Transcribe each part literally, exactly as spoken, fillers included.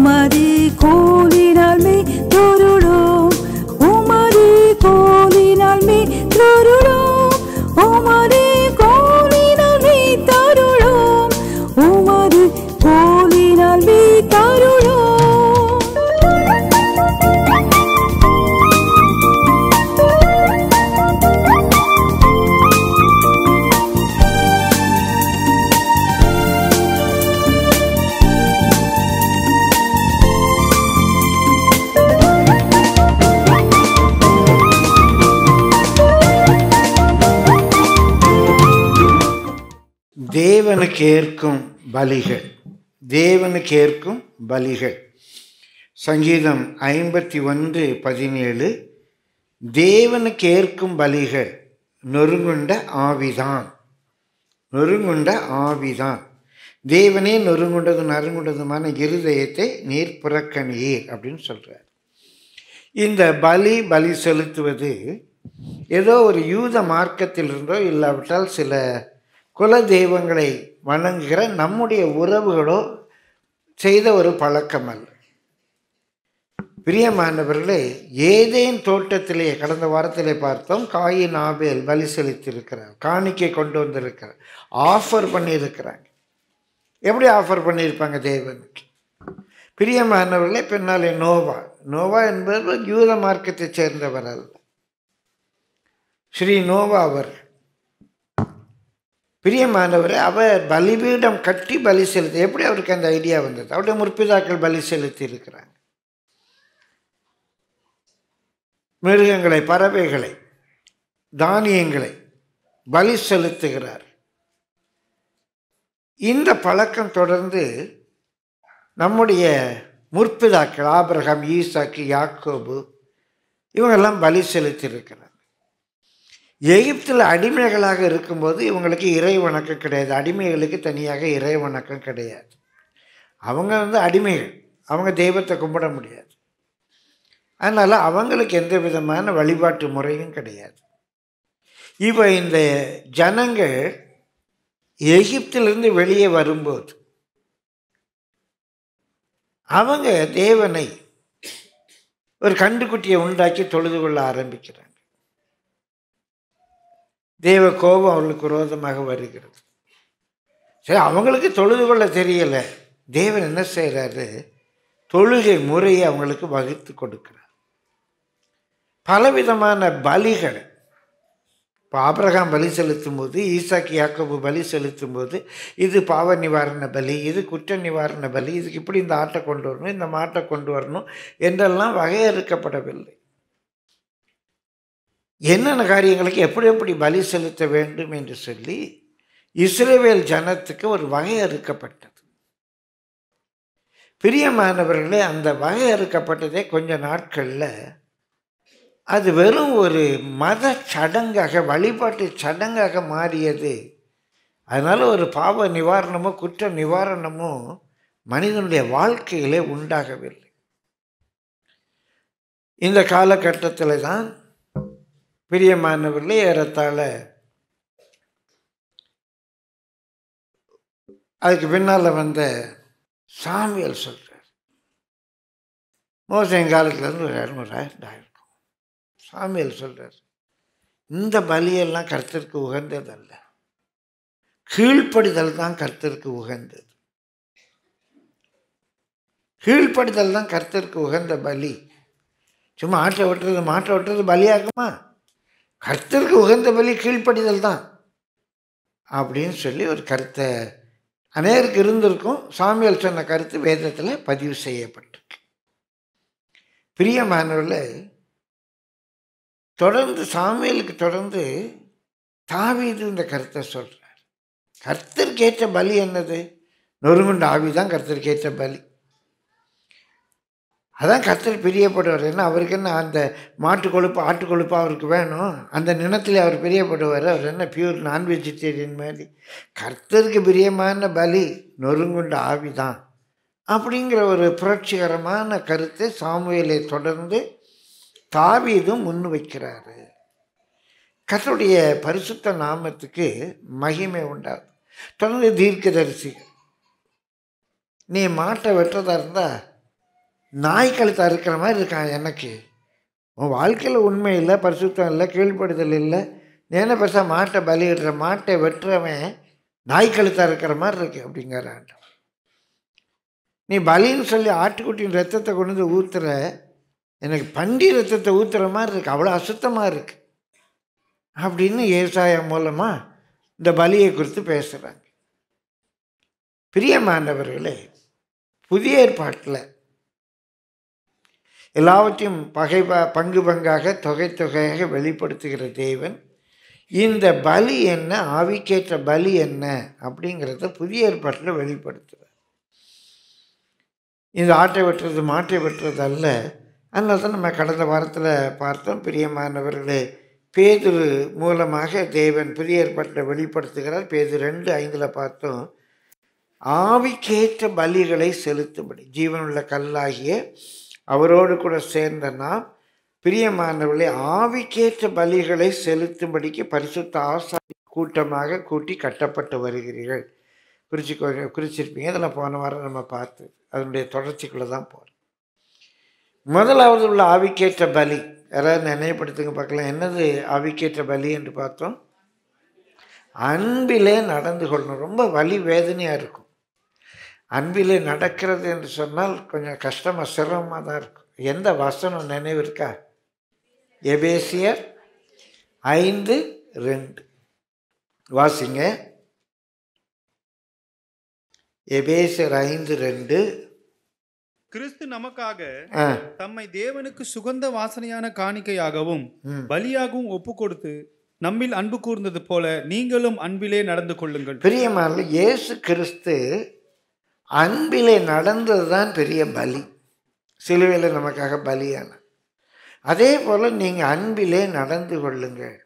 உமது கோலினால் மே தொருளோம் உமது கோலினால் மே தொருளோம் உமது கோலினால் மே தருளோம் உமது கோலினால் மே தருளோம். தேவனுக்கு ஏற்கும் பலிகள். தேவனுக்கு ஏற்கும் பலிகள். சங்கீதம் ஐம்பத்தி ஒன்று பதினேழு. தேவனுக்கு ஏற்கும் பலிகள் நொறுங்குண்ட ஆவிதான். நொறுங்குண்ட ஆவிதான். தேவனே நொறுங்குண்டதும் நறுங்குண்டதுமான இருதயத்தை நீர் புறக்கணியீர் அப்படின்னு சொல்றார். இந்த பலி பலி செலுத்துவது ஏதோ ஒரு யூத மார்க்கத்தில் இருந்தோ இல்லாவிட்டால் சில குல தெய்வங்களை வணங்குகிற நம்முடைய உறவுகளோ செய்த ஒரு பழக்கம் அல்ல. பிரியமானவர்களே, ஏதேன் தோட்டத்திலே கடந்த வாரத்திலே பார்த்தோம், காயின் ஆபேல் பலி செலுத்தியிருக்கிறார், காணிக்கை கொண்டு வந்திருக்கிறார், ஆஃபர் பண்ணியிருக்கிறாங்க. எப்படி ஆஃபர் பண்ணியிருப்பாங்க தேவனுக்கு? பிரியமானவர்களே, பின்னாலே நோவா நோவா என்பவர் யூத மார்க்கத்தை சேர்ந்தவர் அல்ல. ஸ்ரீ நோவா அவர் பிரியமானவரை அவர் பலிபீடம் கட்டி பலி செலுத்தி, எப்படி அவருக்கு அந்த ஐடியா வந்தது? அவருடைய முற்பிதாக்கள் பலி செலுத்தி இருக்கிறாங்க. மிருகங்களை, பறவைகளை, தானியங்களை பலி செலுத்துகிறார். இந்த பழக்கம் தொடர்ந்து நம்முடைய முற்பிதாக்கள் ஆபிரகாம், ஈசாக்கு, யாக்கோபு இவங்கெல்லாம் பலி செலுத்தி இருக்கிறார். எகிப்தில் அடிமைகளாக இருக்கும்போது இவங்களுக்கு இறை வணக்கம் கிடையாது. அடிமைகளுக்கு தனியாக இறை வணக்கம் கிடையாது. அவங்க வந்து அடிமைகள், அவங்க தெய்வத்தை கும்பிட முடியாது. அதனால் அவங்களுக்கு எந்த விதமான வழிபாட்டு முறையும் கிடையாது. இப்போ இந்த ஜனங்கள் எகிப்திலிருந்து வெளியே வரும்போது அவங்க தேவனை ஒரு கண்டுக்குட்டியை உண்டாக்கி தொழுது கொள்ள ஆரம்பிக்கிறாங்க. தேவ கோபம் அவர்களுக்கு விரோதமாக வருகிறது. சரி, அவங்களுக்கு தொழுது கொள்ள தெரியலை. தேவன் என்ன செய்கிறாரு? தொழுகை முறையை அவங்களுக்கு வகுத்து கொடுக்கிறார். பலவிதமான பலிகளை இப்போ ஆபிரகாம் பலி செலுத்தும் போது, ஈசாக்கு யாக்கோபு பலி செலுத்தும் போது, இது பாவ நிவாரண பலி, இது குற்ற நிவாரண பலி, இதுக்கு இப்படி இந்த ஆட்டை கொண்டு வரணும், இந்த மாட்டை கொண்டு வரணும் என்றெல்லாம் வகையறுக்கப்படவில்லை. என்னென்ன காரியங்களுக்கு எப்படி எப்படி பலி செலுத்த வேண்டும் என்று சொல்லி இஸ்ரவேல் ஜனத்துக்கு ஒரு வகையறுக்கப்பட்டது. பிரியமானவர்களே, அந்த வகையறுக்கப்பட்டதே கொஞ்ச நாட்களில் அது வெறும் ஒரு மத சடங்காக, வழிபாட்டு சடங்காக மாறியது. அதனால் ஒரு பாவ நிவாரணமோ குற்ற நிவாரணமோ மனிதனுடைய வாழ்க்கையிலே உண்டாகவில்லை. இந்த காலகட்டத்தில் தான் பிரியமானவர்களே, ஏறத்தாழ அதுக்கு பின்னால் வந்த சாமுவேல் சொல்கிறார், மோசே காலத்துலேருந்து ஒரு இரநூறாயிரம் ஆயிருக்கும். சாமுவேல் சொல்கிறார், இந்த பலியெல்லாம் கர்த்தருக்கு உகந்ததல்ல, கீழ்ப்படிதல் தான் கர்த்தருக்கு உகந்தது. கீழ்ப்படிதல் தான் கர்த்தருக்கு உகந்த பலி. சும்மா ஆட்டை விட்டுறது மாட்டை விட்டுறது பலியாகுமா? கர்த்தருக்கு உகந்த பலி கீழ்ப்படிதல் தான் அப்படின்னு சொல்லி ஒரு கருத்தை அநேருக்கு இருந்திருக்கும். சாமுவேல் சொன்ன கருத்து வேதத்தில் பதிவு செய்யப்பட்டிருக்கு. பிரியமானவர்களே, தொடர்ந்து சாமுவேலுக்கு தொடர்ந்து தாவீது இந்த கருத்தை சொல்கிறார். கர்த்தருக்கு ஏற்ற பலி என்னது? நொறுங்குண்ட ஆவி தான் கர்த்தருக்கு ஏற்ற பலி. அதான் கர்த்தர் பிரியப்படுவார். ஏன்னா அவருக்கு என்ன அந்த மாட்டு கொழுப்பு ஆட்டு கொழுப்பு அவருக்கு வேணும், அந்த நினத்தில் அவர் பிரியப்படுவார். அவர் என்ன பியூர் நான் வெஜிடேரியன் மாதிரி. கர்த்தருக்கு பிரியமான பலி நொறுங்குண்ட ஆவி தான் அப்படிங்கிற ஒரு புரட்சிகரமான கருத்தை சாமுவேலை தொடர்ந்து தாவீதும் முன் வைக்கிறாரு. கர்த்தருடைய பரிசுத்த நாமத்துக்கு மகிமை உண்டாகும். தொடர்ந்து தீர்க்கதரிசிகள், நீ மாட்டை வெட்டுறதா இருந்தால் நாய் கழுத்தை அறுக்கிற மாதிரி இருக்கான் எனக்கு. உன் வாழ்க்கையில் உண்மை இல்லை, பரிசுத்தம் இல்லை, கீழ்ப்படுதல் இல்லை, என்ன பெருசாக மாட்டை பலியிடுற, மாட்டை வெட்டுறவன் நாய் கழுத்தை அறுக்கிற மாதிரி இருக்கு அப்படிங்கிற ஆண்டவர். நீ பலின்னு சொல்லி ஆட்டுக்குட்டியின் ரத்தத்தை கொண்டு வந்து ஊற்றுற, எனக்கு பண்டி ரத்தத்தை ஊற்றுற மாதிரி இருக்கு, அவ்வளோ அசுத்தமாக இருக்கு அப்படின்னு ஏசாயா மூலமாக இந்த பலியை குறித்து பேசுகிறாங்க. பிரியமானவர்களே, புதிய ஏற்பாட்டில் எல்லாவற்றையும் பகை பங்கு பங்காக தொகை தொகையாக வெளிப்படுத்துகிற தேவன் இந்த பலி என்ன, ஆவிக்கேற்ற பலி என்ன அப்படிங்கிறத புதிய ஏற்பாட்டில் வெளிப்படுத்துகிறார். இந்த ஆட்டை வெட்டுறது மாட்டை வெட்டுறது அல்ல. அதனால தான் நம்ம கடந்த வாரத்தில் பார்த்தோம். பிரியமானவர்களே, பேதுரு மூலமாக தேவன் புதிய ஏற்பாட்டில் வெளிப்படுத்துகிறார். பேதுரு ரெண்டு ஐந்தில் பார்த்தோம், ஆவிக்கேற்ற பலிகளை செலுத்தும்படி ஜீவனுள்ள கல்லாகிய அவரோடு கூட சேர்ந்த நாம் பிரியமானவர்களே ஆவிக்கேற்ற பலிகளை செலுத்தும்படிக்கு பரிசுத்த ஆசாரிய கூட்டமாக கூட்டி கட்டப்பட்டு வருகிறீர்கள். குறிச்சி குறிச்சிருப்பீங்க. இதெல்லாம் போன வாரம் நம்ம பார்த்து அதனுடைய தொடர்ச்சிக்குள்ளே தான் போகிறோம். முதலாவது உள்ள ஆவிக்கேற்ற பலி யாராவது நினைவுபடுத்துங்க பார்க்கலாம். என்னது ஆவிக்கேற்ற பலி என்று பார்த்தோம்? அன்பிலே நடந்து கொள்ளணும். ரொம்ப வலி வேதனையாக இருக்கும். அன்பிலே நடக்கிறது என்று சொன்னால் கொஞ்சம் கஷ்டமாக சிரமமாக தான் இருக்கும். எந்த வசனம் நினைவு இருக்கா? எபேசியர் ஐந்து ரெண்டு வாசிங்க. எபேசியர் ஐந்து ரெண்டு. கிறிஸ்து நமக்காக தம்மை தேவனுக்கு சுகந்த வாசனையான காணிக்கையாகவும் பலியாகவும் ஒப்பு கொடுத்து நம்மில் அன்பு கூர்ந்தது போல நீங்களும் அன்பிலே நடந்து கொள்ளுங்கள். பிரியமான இயேசு கிறிஸ்து அன்பிலே நடந்தது தான் பெரிய பலி. சிலுவையில் நமக்காக பலியான. அதே போல் நீங்கள் அன்பிலே நடந்து கொள்ளுங்கள்.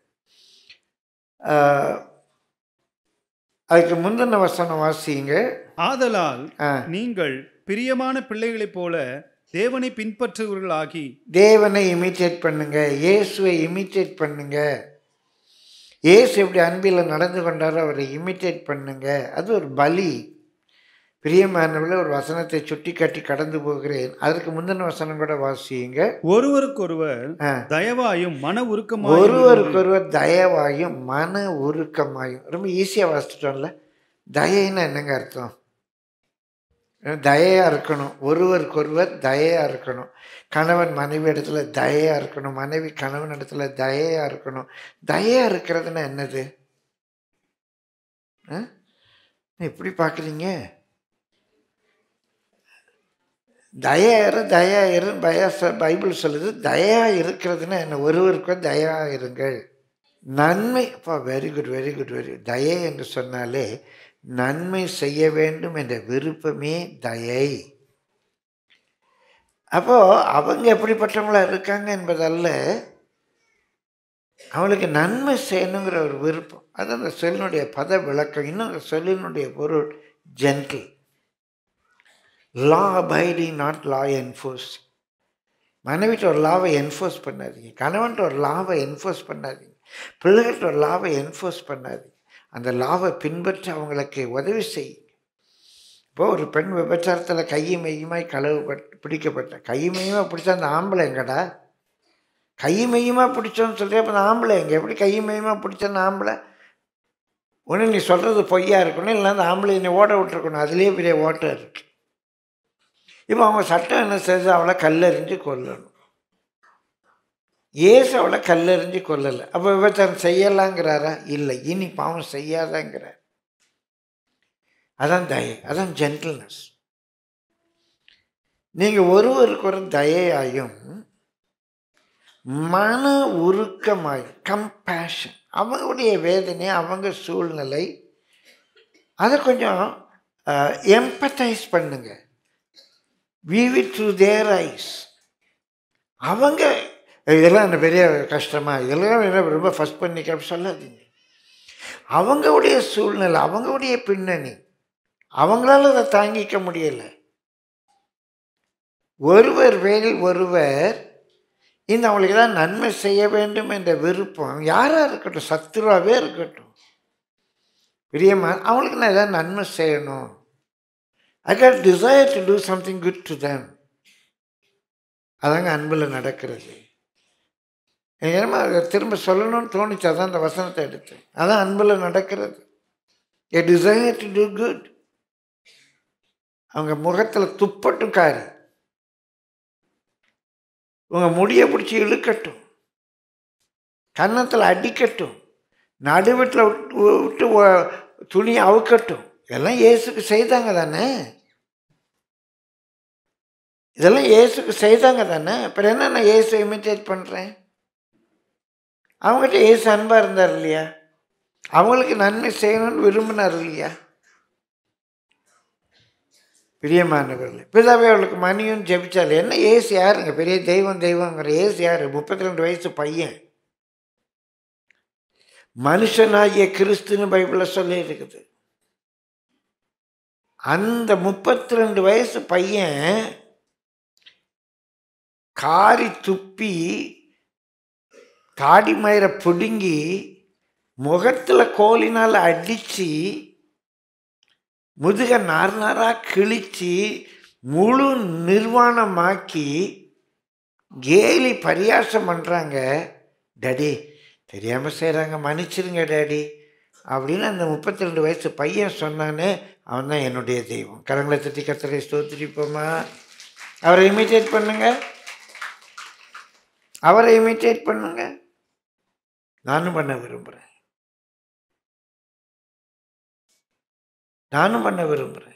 அதுக்கு முந்தின வசனம் வாசிங்க. ஆதலால் நீங்கள் பிரியமான பிள்ளைகளைப் போல தேவனை பின்பற்றுவர்களாகி தேவனை இமிட்டேட் பண்ணுங்க, இயேசுவை இமிட்டேட் பண்ணுங்க. இயேசு எப்படி அன்பில் நடந்து கொண்டாரோ அவரை இமிட்டேட் பண்ணுங்க. அது ஒரு பலி. பிரியமானவர்களே, ஒரு வசனத்தை சுட்டி காட்டி கடந்து போகிறேன். அதற்கு முந்தின வசனம் கூட வாசியுங்க. ஒருவருக்கொருவர் தயவாயும் மன உருக்கமாயும் ஒருவருக்கொருவர் தயவாயும் மன உருக்கமாயும். ரொம்ப ஈஸியாக வாசிச்சிட்டோம்ல. தயைன்னா என்னங்க அர்த்தம்? தயையாக இருக்கணும். ஒருவருக்கொருவர் தயையாக இருக்கணும். கணவன் மனைவி இடத்துல தயையாக இருக்கணும். மனைவி கணவன் இடத்துல தயையாக இருக்கணும். தயையாக இருக்கிறதுனா என்னது? எப்படி பார்க்குறீங்க? தயாரு தயாரு பய பைபிள் சொல்லுது. தயா இருக்கிறதுனா என்ன? ஒருவருக்கு தயா இருங்கள். நன்மை அப்பா very good very good very good. தயை என்று சொன்னாலே நன்மை செய்ய வேண்டும் என்ற விருப்பமே தயை. அப்போ அவங்க எப்படிப்பட்டவங்களா இருக்காங்க என்பதல்ல, அவளுக்கு நன்மை செய்யணுங்கிற ஒரு விருப்பம். அது அந்த சொல்லினுடைய பத விளக்கம். இன்னும் அந்த சொல்லினுடைய பொருள் gentle. Law abiding, not law enforce. மனைவிட்ட ஒரு லாவை என்ஃபோர்ஸ் பண்ணாதீங்க. கணவன்கிட்ட ஒரு லாவை என்ஃபோர்ஸ் பண்ணாதீங்க. பிள்ளைகிட்ட ஒரு லாவை என்ஃபோர்ஸ் பண்ணாதீங்க. அந்த லாவை பின்பற்றி அவங்களுக்கு உதவி செய்யுங்க. இப்போது ஒரு பெண் விபச்சாரத்தில் கையும் மையுமாய் களவு பிடிக்கப்பட்ட கையும் மையமாக பிடிச்சா அந்த ஆம்பளை எங்கடா? கையும் மையமாக பிடிச்சோன்னு சொல்லி அப்போ அந்த ஆம்பளை எங்கே? எப்படி கையும் மையமாக பிடிச்ச அந்த ஆம்பளை? ஒன்று நீ சொல்கிறது பொய்யா இருக்கணும், இல்லை அந்த ஆம்பளை நீ ஓட விட்டுருக்கணும். அதுலேயே பெரிய ஓட்டம் இருக்கு. இப்போ அவங்க சட்டம் என்ன செய்யுது? அவளை கல்லெறிஞ்சு கொல்லணும். ஏசு அவளை கல்லெறிஞ்சு கொல்லலை. அப்போ விபச்சாரம் செய்யலாங்கிறாரா? இல்லை. இனி பாவம் செய்யாதாங்கிறார். அதான் தயை, அதான் ஜென்டில்னஸ். நீங்கள் ஒருவருக்கு ஒரு தயையாயும் மன உருக்கமாயும், கம்பேஷன், அவங்களுடைய வேதனை, அவங்க சூழ்நிலை, அதை கொஞ்சம் எம்பத்தைஸ் பண்ணுங்க. view it through their eyes. அவங்க இதெல்லாம் என்ன பெரிய கஷ்டமா, இதெல்லாம் ரொம்ப ஃபஸ்ட் பண்ணிக்க அப்படி சொல்லாதீங்க. அவங்களுடைய சூழ்நிலை, அவங்களுடைய பின்னணி, அவங்களால அதை தாங்கிக்க முடியலை. ஒருவர் வேலில் ஒருவர் இந்த அவங்களுக்கு தான் நன்மை செய்ய வேண்டும் என்ற விருப்பம் யாராக இருக்கட்டும், சத்துருவாகவே இருக்கட்டும், பிரியமா அவங்களுக்கு நான் எதாவது நன்மை செய்யணும். I got desire to do something good to them. அதாங்க அன்பில் நடக்கிறது. ஏன்னா அதை திரும்ப சொல்லணும்னு தோணுச்சு, அதான் அந்த வசனத்தை எடுத்தேன். அதான் அன்பில் நடக்கிறது. A desire to do good. அவங்க முகத்தில் துப்பட்டும் காரி, உங்கள் முடியை பிடிச்சி இழுக்கட்டும், கன்னத்தில் அடிக்கட்டும், நடுவீட்டில் விட்டு விட்டு துணியை அவுக்கட்டும், இதெல்லாம் இயேசுக்கு செய்தாங்க தானே? இதெல்லாம் இயேசுக்கு செய்தாங்க தானே? அப்புறம் என்ன நான் இயேசு இமிட்டேட் பண்ணுறேன்? அவங்ககிட்ட இயேசு அன்பாக இருந்தார் இல்லையா? அவங்களுக்கு நன்மை செய்யணும்னு விரும்பினார் இல்லையா? பிரியமானவர்கள், பிதாவே அவளுக்கு மணியும் ஜெபிச்சால் என்ன? இயேசு யாருங்க? பெரிய தெய்வம் தெய்வங்கிற இயேசு யார்? முப்பத்தி ரெண்டு வயசு பையன். மனுஷனாகிய கிறிஸ்துன்னு பைபிளில் சொல்லி இருக்குது. அந்த முப்பத்தி ரெண்டு வயசு பையன் காரி துப்பி தாடி மயிரை பிடுங்கி முகத்தில் கோலினால் அடித்து முதுக நார் நாராக கிழித்து முழு நிர்வாணமாக்கி கேலி பரியாசம் பண்ணுறாங்க. டேடி தெரியாமல் செய்கிறாங்க, மன்னிச்சிருங்க டேடி அப்படின்னு அந்த முப்பத்தி ரெண்டு வயசு பையன் சொன்னானே, அவன் தான் என்னுடைய தெய்வம். கரங்களை தட்டி கர்த்தரை ஸ்தோத்திரிப்போமா? அவரை இமிட்டேட் பண்ணுங்க, அவரை இமிட்டேட் பண்ணுங்க. நானும் பண்ண விரும்புகிறேன், நானும் பண்ண விரும்புகிறேன்.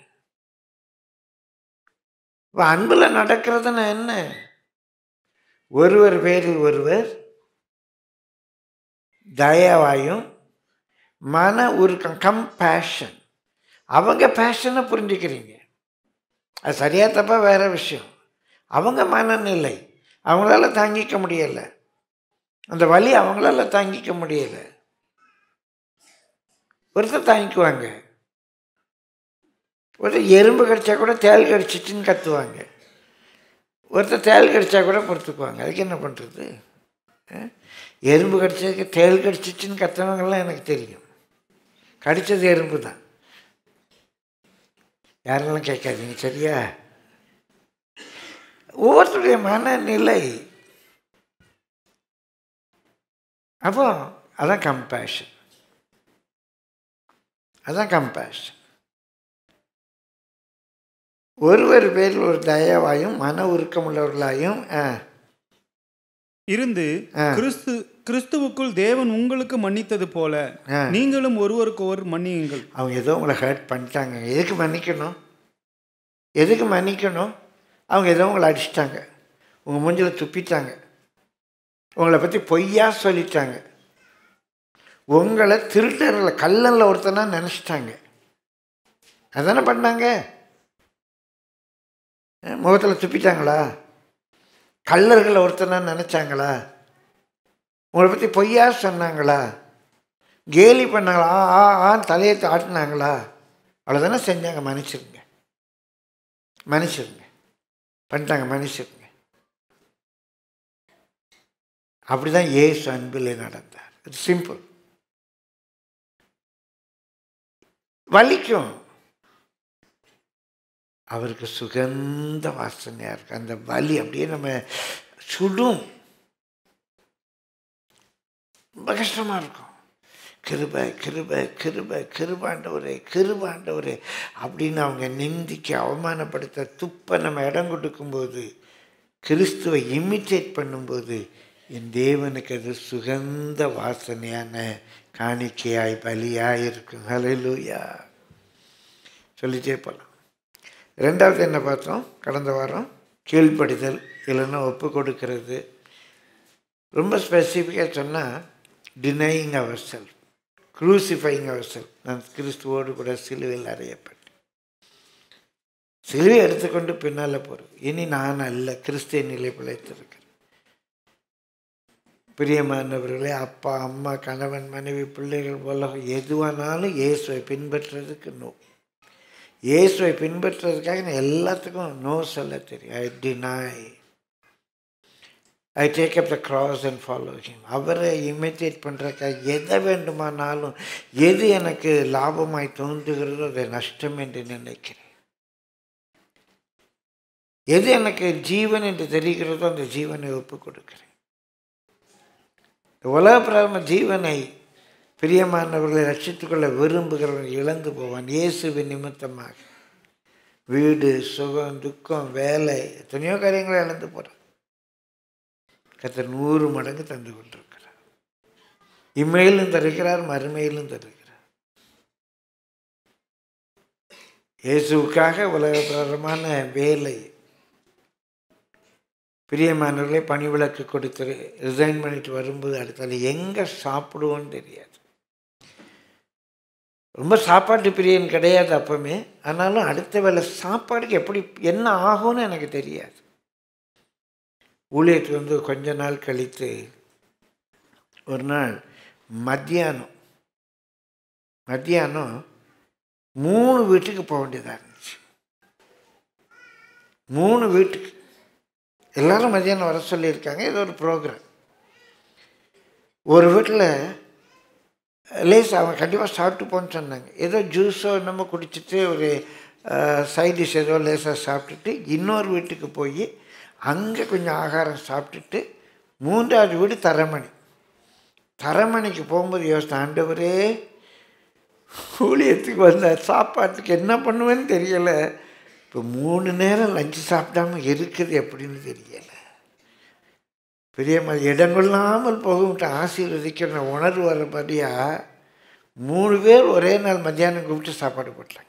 இப்போ அன்பில் நடக்கிறதுனா என்ன? ஒருவர் பேரில் ஒருவர் தயவாயும் மன உருக்கம், கம்பேஷன். அவங்க பேஷனை புரிஞ்சுக்கிறீங்க, அது சரியா தப்பா வேற விஷயம். அவங்க மனநிலை அவங்களால தாங்கிக்க முடியலை, அந்த வலி அவங்களால தாங்கிக்க முடியலை. ஒருத்தர் தாங்கிக்குவாங்க, ஒருத்தர் எறும்பு கடிச்சா கூட தேள் கடிச்சிச்சுன்னு கத்துவாங்க, ஒருத்தர் தேள் கடிச்சா கூட பொறுத்துக்குவாங்க. அதுக்கு என்ன பண்ணுறது? எறும்பு கடிச்சதுக்கு தேள் கடிச்சிச்சின்னு கத்துனவங்கெல்லாம் எனக்கு தெரியும். கடித்தது எறும்பு தான், யாரெல்லாம் கேட்காதீங்க சரியா? ஒவ்வொருத்தருடைய மனநிலை. அப்போ அதான் கம்பேஷன், அதான் கம்பேஷன். ஒருவர் பேரில் ஒரு தயவாயும் மன உருக்கம் உள்ளவர்களாயும் இருந்து கிறிஸ்து கிறிஸ்துவுக்குள் தேவன் உங்களுக்கு மன்னித்தது போல நீங்களும் ஒருவருக்கு ஒரு மன்னியுங்கள். அவங்க ஏதோ உங்களை ஹர்ட் பண்ணிட்டாங்க, எதுக்கு மன்னிக்கணும்? எதுக்கு மன்னிக்கணும்? அவங்க ஏதோ உங்களை அடிச்சிட்டாங்க, உங்கள் மூஞ்சில் துப்பிட்டாங்க, உங்களை பற்றி பொய்யா சொல்லிட்டாங்க, உங்களை திருடரில் கல்லனில் ஒருத்தனா நினச்சிட்டாங்க. அதானே பண்ணாங்க? முகத்தில் துப்பிட்டாங்களா? கல்லர்களை ஒருத்தனா நினச்சாங்களா? உங்களை பற்றி பொய்யா சொன்னாங்களா? கேலி பண்ணாங்களா? ஆ ஆ தலையை ஆட்டினாங்களா? அவ்வளோதானே செஞ்சாங்க. மன்னிச்சிருங்க, மன்னிச்சிருங்க பண்ணிட்டாங்க, மன்னிச்சிருங்க. அப்படிதான் இயேசு அன்பிலே நடந்தார். It's simple. வலிக்கும், அவருக்கு சுகந்த வாசனையாக இருக்குது. அந்த வலி அப்படியே நம்ம சுடும், ரொம்ப கஷ்டமாக இருக்கும். கிருபை கிருபை கிருபை கிருபாண்டவரே கிருபாண்டவரே அப்படின்னு அவங்க நிந்திக்க அவமானப்படுத்த துப்ப நம்ம இடம் கொடுக்கும்போது, கிறிஸ்துவை இமிட்டேட் பண்ணும்போது, என் தேவனுக்கு அது சுகந்த வாசனையான காணிக்கையாய் பலியாய் இருக்கும். ஹல்லேலூயா. சொல்லிட்டே போகலாம். ரெண்டாவது என்ன பார்த்தோம் கடந்த வாரம்? கீழ்ப்படிதல், இல்லைன்னா ஒப்பு கொடுக்கிறது. ரொம்ப ஸ்பெசிஃபிக்காக சொன்னால் டினையிங் அவர் செல்ஃப், க்ரூசிஃபைங் அவர் செல்ஃப். நான் கிறிஸ்துவோடு கூட சிலுவையில் அறையப்பட்டேன், சிலுவை எடுத்துக்கொண்டு பின்னால் போகிறது. இனி நான் அல்ல, கிறிஸ்துவின் நிலை பிழைத்திருக்கிறேன். பிரியமானவர்களே, அப்பா அம்மா கணவன் மனைவி பிள்ளைகள் உலகம் எதுவானாலும் இயேசுவை பின்பற்றுறதுக்கு நோ. இயேசுவை பின்பற்றுறதுக்காக நான் எல்லாத்துக்கும் நோ சொல்ல தெரியும். I deny, I take up the cross and follow him. அவரை இமிட்டேட் பண்ணுறதுக்காக எதை வேண்டுமானாலும், எது எனக்கு லாபமாய் தோன்றுகிறதோ அதை நஷ்டம் என்று நினைக்கிறேன். எது எனக்கு ஜீவன் என்று தெரிகிறதோ அந்த ஜீவனை ஒப்பு கொடுக்கிறேன். உலக பிரகாரமான ஜீவனை பிரியமானவர்களை ரட்சித்துக்கொள்ள விரும்புகிறவன் இழந்து போவான். இயேசுவின் நிமித்தமாக வீடு, சுகம், துக்கம், வேலை, எத்தனையோ காரியங்களை இழந்து போகிறான். கர்த்தர் நூறு மடங்கு தந்து கொண்டிருக்கிறார். இம்மையிலும் தருகிறார், மறுமையிலும் தருகிறார். இயேசுவுக்காக உலகப்பிரகாரமான வேலை, பிரியமானவர்களை பணி விளக்கு கொடுத்து ரிசைன் பண்ணிட்டு வரும்போது அடுத்தால எங்கே சாப்பிடுவோன்னு தெரியாது. ரொம்ப சாப்பாட்டு பிரியன் கிடையாது அப்பவுமே. ஆனாலும் அடுத்த வேலை சாப்பாடுக்கு எப்படி என்ன ஆகும்னு எனக்கு தெரியாது. ஊழியத்துக்கு வந்து கொஞ்ச நாள் கழித்து ஒரு நாள் மத்தியானம் மத்தியானம் மூணு வீட்டுக்கு போக வேண்டியதாக இருந்துச்சு. மூணு வீட்டுக்கு எல்லாரும் மத்தியானம் வர சொல்லியிருக்காங்க. ஏதோ ஒரு ப்ரோக்ராம். ஒரு வீட்டில் லேஸ் அவன் கண்டிப்பாக சாப்பிட்டு போன்னு சொன்னாங்க. ஏதோ ஜூஸோ என்னமோ குடிச்சிட்டு ஒரு சைட் டிஷ் ஏதோ லேசாக சாப்பிட்டுட்டு இன்னொரு வீட்டுக்கு போய் அங்கே கொஞ்சம் ஆகாரம் சாப்பிட்டுட்டு மூன்றாவது வீடு தரமணி. தரமணிக்கு போகும்போது யோசனை, ஆண்டவரே ஊழியத்துக்கு வந்த சாப்பாட்டுக்கு என்ன பண்ணுவேன்னு தெரியலை. இப்போ மூணு நேரம் லஞ்சு சாப்பிடாம இருக்குது எப்படின்னு தெரியலை. பெரிய இடங்கொள்ளாமல் போகும்ட்டு ஆசீர்வதிக்கிற உணர்வு வரபடியா மூணு பேர் ஒரே நாள் மத்தியானம் கூப்பிட்டு சாப்பாடு போட்டாங்க.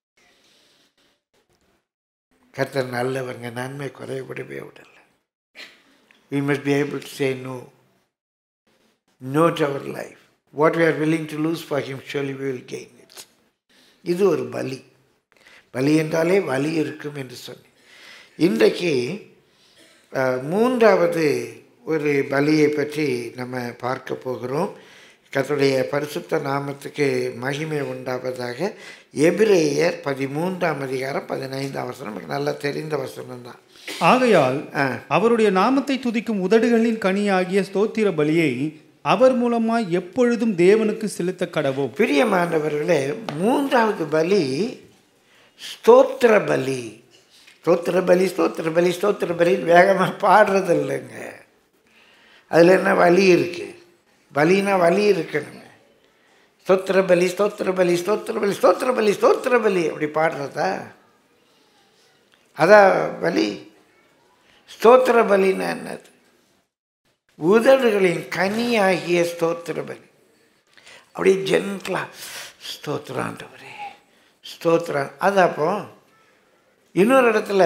கர்த்தர் நல்லவங்க, நன்மை குறைபடவே விடலை. We must be able to say no. No to our life. What we are willing to lose for him, surely we will gain it. இது ஒரு பலி. பலி என்றாலே வலி இருக்கும் என்று சொன்னேன். இன்றைக்கு மூன்றாவது ஒரு பலியை பற்றி நம்ம பார்க்க போகிறோம். கர்த்தருடைய பரிசுத்த நாமத்துக்கு மகிமை உண்டாவதாக. எபிரேயர் பதிமூன்றாம் அதிகாரம் பதினைந்தாம் வசனம் எனக்கு நல்லா தெரிந்த வசனம் தான். ஆகையால் அவருடைய நாமத்தை துதிக்கும் உதடுகளின் கனியாகிய ஸ்தோத்திர பலியை அவர் மூலமாய் எப்பொழுதும் தேவனுக்கு செலுத்த கடவோம். பிரியமானவர்களே, மூன்றாவது பலி ஸ்தோத்திர பலி. ஸ்தோத்திர பலி ஸ்தோத்திர பலி ஸ்தோத்திர பலி வேகமாக பாடுறது இல்லைங்க. அதில் என்ன வலி இருக்குது? பலினா வலி இருக்கணுங்க. ஸ்தோத்திர பலி ஸ்தோத்திர பலி ஸ்தோத்திர பலி ஸ்தோத்திர பலி ஸ்தோத்திர பலி அப்படி பாடுறதா? அதான் பலி. ஸ்தோத்திர பலின்னா என்னது? உதடுகளின் கனியாகிய ஸ்தோத்திர பலி. அப்படியே ஜென்ட்லா ஸ்தோத்திராண்டவரே ஸ்தோத்திரா. அது அப்போ இன்னொரு இடத்துல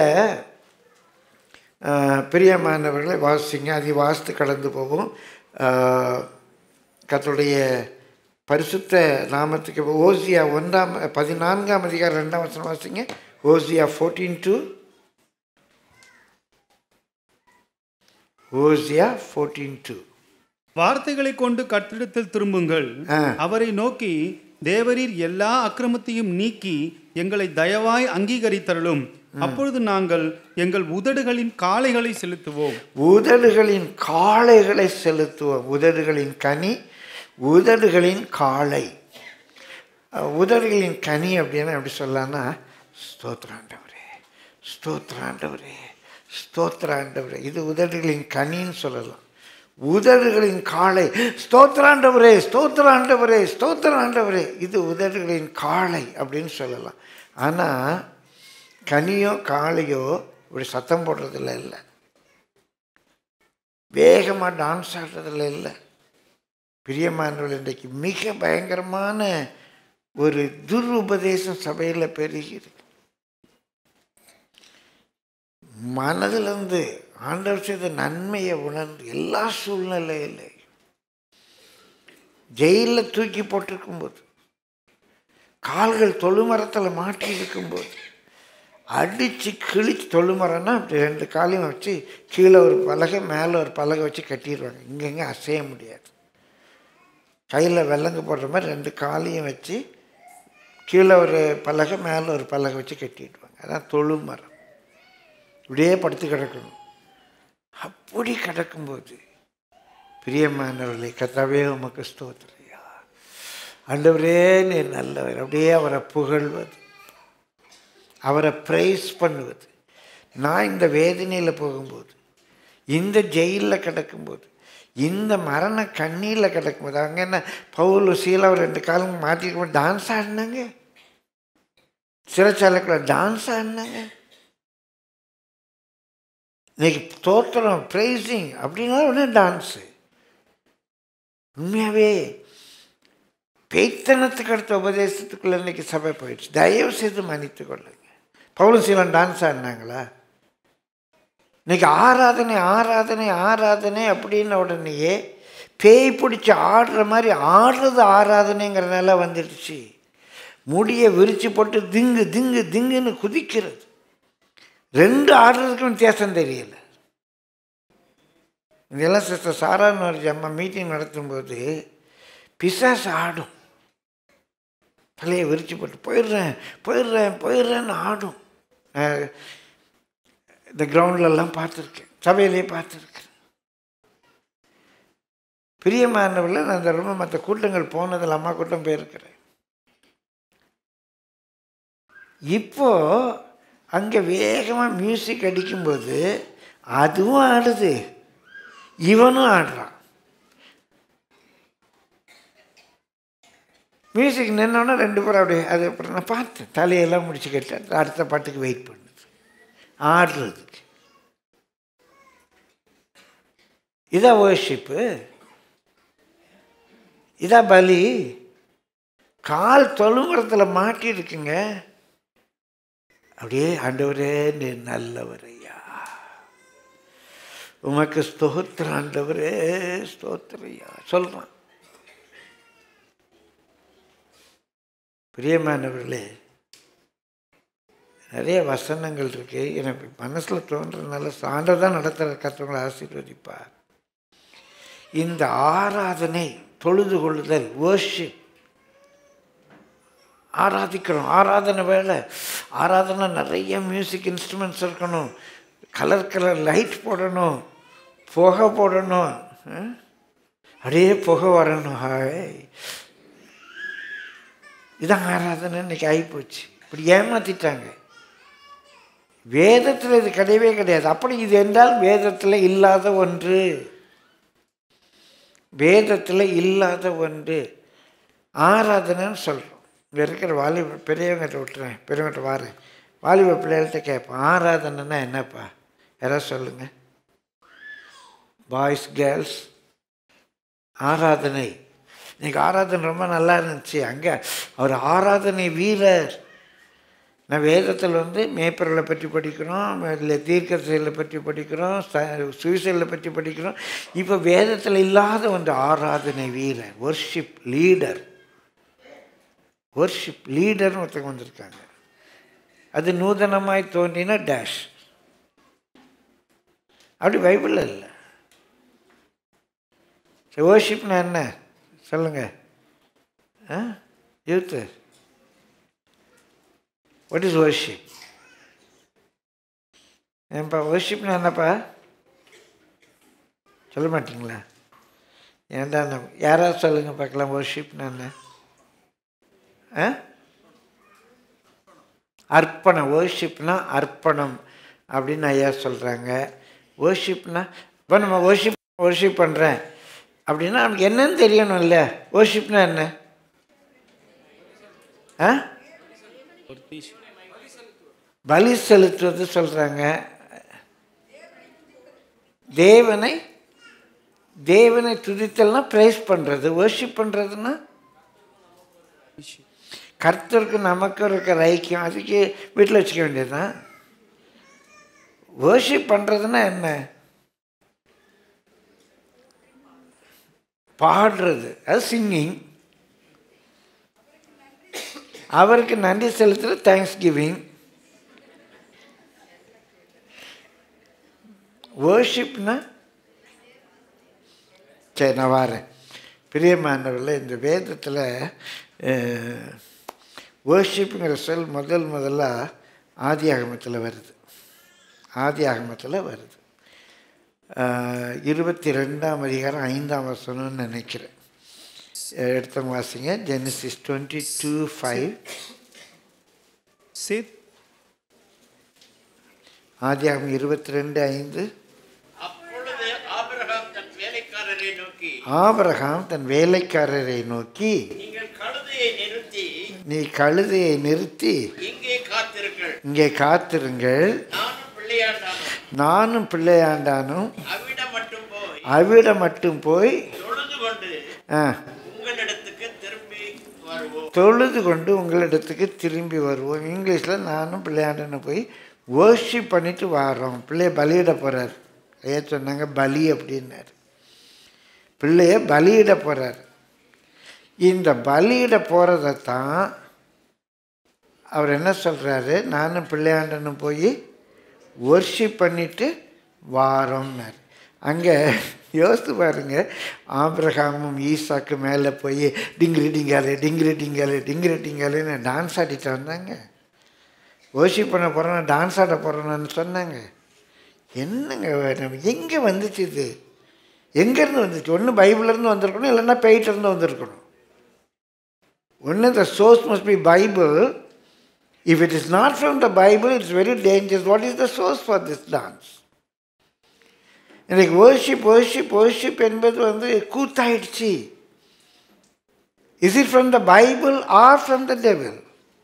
பிரியமானவர்களை வாசிங்க, அதை வாசித்து கடந்து போகும். கர்த்தருடைய பரிசுத்த நாமத்துக்கு ஓசியா ஒன்றாம் பதினான்காம் அதிகாரம் ரெண்டாம் வசனம் வாசிங்க. Hosea fourteen two Hosea fourteen two. வார்த்தைகளை கொண்டு கர்த்தரிடத்தில் திரும்புங்கள், அவரை நோக்கி தேவரீர் எல்லா அக்கிரமத்தையும் நீக்கி எங்களை தயவாய் அங்கீகரித்தருளும், அப்பொழுது நாங்கள் எங்கள் உதடுகளின் காளைகளை செலுத்துவோம். உதடுகளின் காளைகளை செலுத்துவோம். உதடுகளின் கனி, உதடுகளின் காளை. உதடுகளின் கனி அப்படின்னா எப்படி சொல்லலாம்னா, ஸ்தோத்திராண்டவரே ஸ்தோத்திராண்டவரே ஸ்தோத்திராண்டவரே. இது உதடுகளின் கனின்னு சொல்லலாம். உதடுகளின் காளை ஸ்தோத்திராண்டவரே ஸ்தோத்திராண்டவரே ஸ்தோத்திராண்டவரே, இது உதடுகளின் காளை அப்படின்னு சொல்லலாம். ஆனால் கனியோ காளையோ இப்படி சத்தம் போடுறதில்ல, இல்லை வேகமாக டான்ஸ் ஆடுறதில்ல, இல்லை. பிரியமானவர்கள், இன்றைக்கு மிக பயங்கரமான ஒரு துர் உபதேசம் சபையில் பெருகிறது. மனதிலிருந்து ஆண்டவர் செய்த நன்மையை உணர்ந்து எல்லா சூழ்நிலையில ஜெயிலில் தூக்கி போட்டிருக்கும்போது, கால்கள் தொழுமரத்தில் மாட்டி இருக்கும்போது, அடித்து கிழிச்சு, தொழுமரம்னா அப்படி ரெண்டு காலையும் வச்சு கீழே ஒரு பலகை மேலே ஒரு பலகை வச்சு கட்டிடுவாங்க. இங்கெங்கே அசைய முடியாது. கையில் வெள்ளங்கு போடுற மாதிரி ரெண்டு காலையும் வச்சு கீழே ஒரு பலகை மேலே ஒரு பலகை வச்சு கட்டிடுவாங்க. அதான் தொழுமரம். இப்படியே படுத்து கிடக்கணும். அப்படி கிடக்கும்போது பிரியமானவர்களே, கர்த்தாவே உமக்கு ஸ்தோத்திரியா, ஆண்டவரே நீர் நல்லவர், அப்படியே அவரை புகழ்வது, அவரை பிரைஸ் பண்ணுவது. நான் இந்த வேதனையில் போகும்போது, இந்த ஜெயிலில் கிடக்கும்போது, இந்த மரண கண்ணீரில் கிடக்கும்போது, அங்கே என்ன பவுல் சீலாவை ரெண்டு காலம் மாற்றிருக்கும் டான்ஸ் ஆடினாங்க, சிறைச்சாலைக்குள்ள டான்ஸ் ஆடினாங்க. இன்னைக்கு தோத்திரம் ப்ரைஸிங் அப்படின்னா உடனே டான்ஸு. உண்மையாகவே பேய்த்தனத்துக்கு அடுத்த உபதேசத்துக்குள்ளே இன்னைக்கு சபை போயிடுச்சு. தயவு செய்து மன்னித்து கொள்ளுங்க. பவுல் சீலன் டான்ஸ் ஆடினாங்களா? இன்னைக்கு ஆராதனை ஆராதனை ஆராதனை அப்படின்ன உடனேயே பேய் பிடிச்சி ஆடுற மாதிரி ஆடுறது ஆராதனைங்கிறனால வந்துடுச்சு. முடியை விரிச்சு போட்டு திங்கு திங்கு திங்குன்னு குதிக்கிறது. ரெண்டு ஆடுறதுக்கும் வித்தியாசம் தெரியல. இதெல்லாம் சிஸ்டர் சாரான்னு ஒரு அம்மா மீட்டிங் நடத்தும்போது பிசாசு ஆடும், தலையை விரிச்சு போட்டு போயிடுறேன் போயிடுறேன் போயிடுறேன்னு ஆடும். இந்த கிரவுண்ட்லலாம் பார்த்துருக்கேன், சபையிலே பார்த்துருக்கேன். பிரியமானவர்கள், நான் அந்த ரொம்ப மற்ற கூட்டங்கள் போனதில் அம்மா கூட்டம் போயிருக்கிறேன். இப்போ அங்கே வேகமாக மியூசிக் அடிக்கும்போது அதுவும் ஆடுது, இவனும் ஆடுறான். மியூசிக் நின்னோன்னா ரெண்டு பேரும் அப்படியே அது அப்புறம் நான் பார்த்தேன், தலையெல்லாம் முடிச்சு கேட்டேன். அடுத்த பாட்டுக்கு வெயிட் பண்ணுது ஆடுறதுக்கு. இதான் வர்ஷிப்பு, இதான் பலி. கால் தொழுமரத்தில் மாட்டிருக்குங்க. அப்படியே ஆண்டவரே நீ நல்லவரையா, உமக்கு ஸ்தோத்திரம் ஆண்டவரே ஸ்தோத்திரையா சொல்கிறான். பிரியமானவர்களே, நிறைய வசனங்கள் இருக்கு. எனக்கு மனசில் தோன்றதுனால சான்றதான் நடத்துகிற கத்தவங்களை ஆசீர்வதிப்பார். இந்த ஆராதனை, தொழுது கொள்ளுதல், வர்ஷிப், ஆராதிக்கிறோம். ஆராதனை வேலை, ஆராதனை நிறைய மியூசிக் இன்ஸ்ட்ருமெண்ட்ஸ் இருக்கணும், கலர் கலர் லைட் போடணும், புகை போடணும், அப்படியே புகை வரணும். ஹாய், இதான் ஆராதனை இன்னைக்கு ஆகிப்போச்சு. இப்படி ஏமாற்றிட்டாங்க. வேதத்தில் இது கிடையவே கிடையாது. அப்படி இது என்றால் வேதத்தில் இல்லாத ஒன்று, வேதத்தில் இல்லாத ஒன்று ஆராதனைன்னு சொல்கிறோம். இங்கே இருக்கிற வாலிப பெரியவங்கிட்ட விட்டுறேன், பெரியவங்கிட்ட வாரேன், வாலிப பிள்ளைகள்கிட்ட கேட்பேன், ஆராதனைன்னா என்னப்பா யாராவது சொல்லுங்கள். பாய்ஸ் கேர்ள்ஸ், ஆராதனை. இன்றைக்கி ஆராதனை ரொம்ப நல்லா இருந்துச்சு. அங்கே அவர் ஆராதனை வீரர். நான் வேதத்தில் வந்து மேய்ப்பர்களை பற்றி படிக்கிறோம், இல்லை தீர்க்கதரிசிகளை பற்றி படிக்கிறோம், சுவிசேஷங்களை பற்றி படிக்கிறோம். இப்போ வேதத்தில் இல்லாத ஒன்று ஆராதனை வீரர், வர்ஷிப் லீடர். வர்ஷிப் லீடர்னு ஒருத்தங்க வந்திருக்காங்க. அது நூதனமாய் தோன்றின டேஷ், அப்படி பைபிளில் இல்லை. சரி, வர்ஷிப்னா என்ன சொல்லுங்கள் ஆ யூத்து? What is worship? ஏன்ப்பா வர்ஷிப்னா என்னப்பா சொல்ல மாட்டிங்களா? ஏன்டா யாராவது சொல்லுங்கள் பார்க்கலாம், வர்ஷிப்னா என்ன? ஆ அர்ப்பணம். வர்ஷிப்னா அர்ப்பணம் அப்படின்னு ஐயா சொல்கிறாங்க. வர்ஷிப்னா இப்போ நம்ம வர்ஷிப் வர்ஷிப் பண்ணுறேன் அப்படின்னா நமக்கு என்னன்னு தெரியணும் இல்லை? வர்ஷிப்னா என்ன? ஆ பலி செலுத்துவது சொல்கிறாங்க. தேவனை தேவனை துதித்தல்னா ப்ரைஸ் பண்ணுறது. வர்ஷிப் பண்ணுறதுன்னா கர்த்தருக்கு நமக்கு இருக்கிற ஐக்கியம், அதுக்கு வீட்டில் வச்சுக்க வேண்டியது தான். வர்ஷிப் பண்ணுறதுன்னா என்ன? பாடுறது, அது சிங்கிங். அவருக்கு நன்றி செலுத்துகிற தேங்க்ஸ் கிவிங். வர்ஷிப்னா சரி நான் வரேன். பிரியமானவர்களே, இந்த வேதத்தில் வர்ஷிப்புங்கிற சொல் முதல் முதல்ல ஆதி ஆகமத்தில் வருது. ஆதி ஆகமத்தில் வருது. இருபத்தி ரெண்டாம் அதிகாரம் ஐந்தாம் வசனம்னு நினைக்கிறேன். எடுத்தவங்க வாசிங்க. Genesis twenty two five. ஆதியாகமம் இருபத்தி ரெண்டு ஐந்து. அப்பொழுது ஆபிரகாம் தன் வேலைக்காரரை நோக்கி ஆபிரகாம் தன் வேலைக்காரரை நோக்கி நீங்கள் கழுதையை நிறுத்தி நீ கழுதையை நிறுத்தி இங்கே காத்திருங்கள், இங்கே காத்திருங்கள், நானும் பிள்ளையாண்டானும் நானும் பிள்ளையாண்டானும் அவ்விடம் மட்டும் போய் அவிட மட்டும் போய் தொழுது கொண்டு ஆ உங்களிடத்துக்கு திரும்பி வருவோம். தொழுது கொண்டு உங்களிடத்துக்கு திரும்பி வருவோம். இங்கிலீஷில் நானும் பிள்ளையாண்டனை போய் வர்ஷிப் பண்ணிட்டு வரோம். பிள்ளைய பலியிட போகிறார். ஐயா சொன்னாங்க பலி அப்படின்னார். பிள்ளைய பலியிட போகிறார். இந்த பலியிட போகிறதைத்தான் அவர் என்ன சொல்கிறாரு, நானும் பிள்ளையாண்டனும் போய் வர்ஷிப் பண்ணிட்டு வாரோம்னார். அங்கே யோசித்து பாருங்க, ஆபிரகாமும் ஈசாக்கு மேலே போய் டிங்கிரி டிங்காலே டிங்கிரி டிங்காலே டிங்கிரி டிங்காலேன்னு டான்ஸ் ஆடிட்டு வந்தாங்க. வர்ஷிப் பண்ண போகிறோன்னா டான்ஸ் ஆட போகிறோன்னு சொன்னாங்க. என்னங்க நம்ம எங்கே வந்துச்சு இது? எங்கேருந்து வந்துச்சு? ஒன்று பைபிள்லேருந்து வந்திருக்கணும், இல்லைன்னா பேய்கிட்டேருந்து வந்திருக்கணும். ஒன்று the source must be Bible. If it is not from the Bible it's very dangerous. What is the source for this dance? இன்றைக்கு வர்ஷிப் வர்ஷிப் வர்ஷிப் என்பது வந்து கூத்தாயிடுச்சு. Is it from the Bible or from the devil?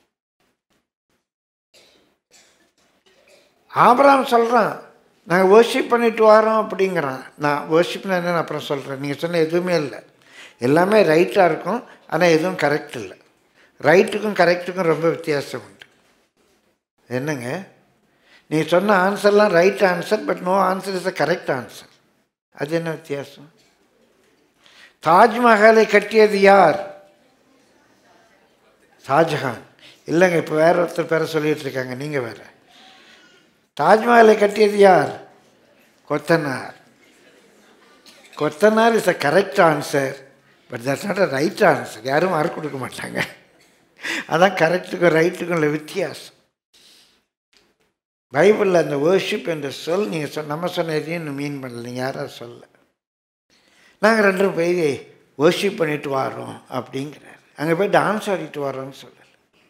Abraham சொல்கிறான், நாங்கள் worship பண்ணிட்டு வரோம் அப்படிங்கிறான். நான் வர்ஷிப்னா என்னன்னு அப்புறம் சொல்கிறேன். நீங்கள் சொன்ன எதுவுமே இல்லை, எல்லாமே ரைட்டாக இருக்கும், ஆனால் எதுவும் கரெக்ட் இல்லை. ரைட்டுக்கும் கரெக்டுக்கும் ரொம்ப வித்தியாசம் உண்டு. என்னங்க, நீங்கள் சொன்ன ஆன்சர்லாம் right answer, but no answer is a correct answer. அது என்ன வித்தியாசம்? தாஜ்மஹாலை கட்டியது யார்? ஷாஜஹான். இல்லைங்க, இப்போ வேற ஒருத்தர் பேரை சொல்லிகிட்டு இருக்காங்க, நீங்கள் வேறு. தாஜ்மஹாலை கட்டியது யார்? கொத்தனார். கொத்தனார் is a correct answer, but that's not a right answer. யாரும் மார்க் கொடுக்க மாட்டாங்க. அதான் கரெக்டுக்கும் ரைட்டுக்கும் உள்ள வித்தியாசம். பைபிளில் அந்த வர்ஷிப் என்ற சொல் நீங்கள் சொல் நம்ம சொன்ன எதையும் மீன் பண்ணல. நீங்கள் யாராவது சொல்ல, நாங்கள் ரெண்டும் போய் வர்ஷிப் பண்ணிட்டு வரோம் அப்படிங்கிறார். அங்கே போய் டான்ஸ் ஆடிட்டு வரோன்னு சொல்லலை.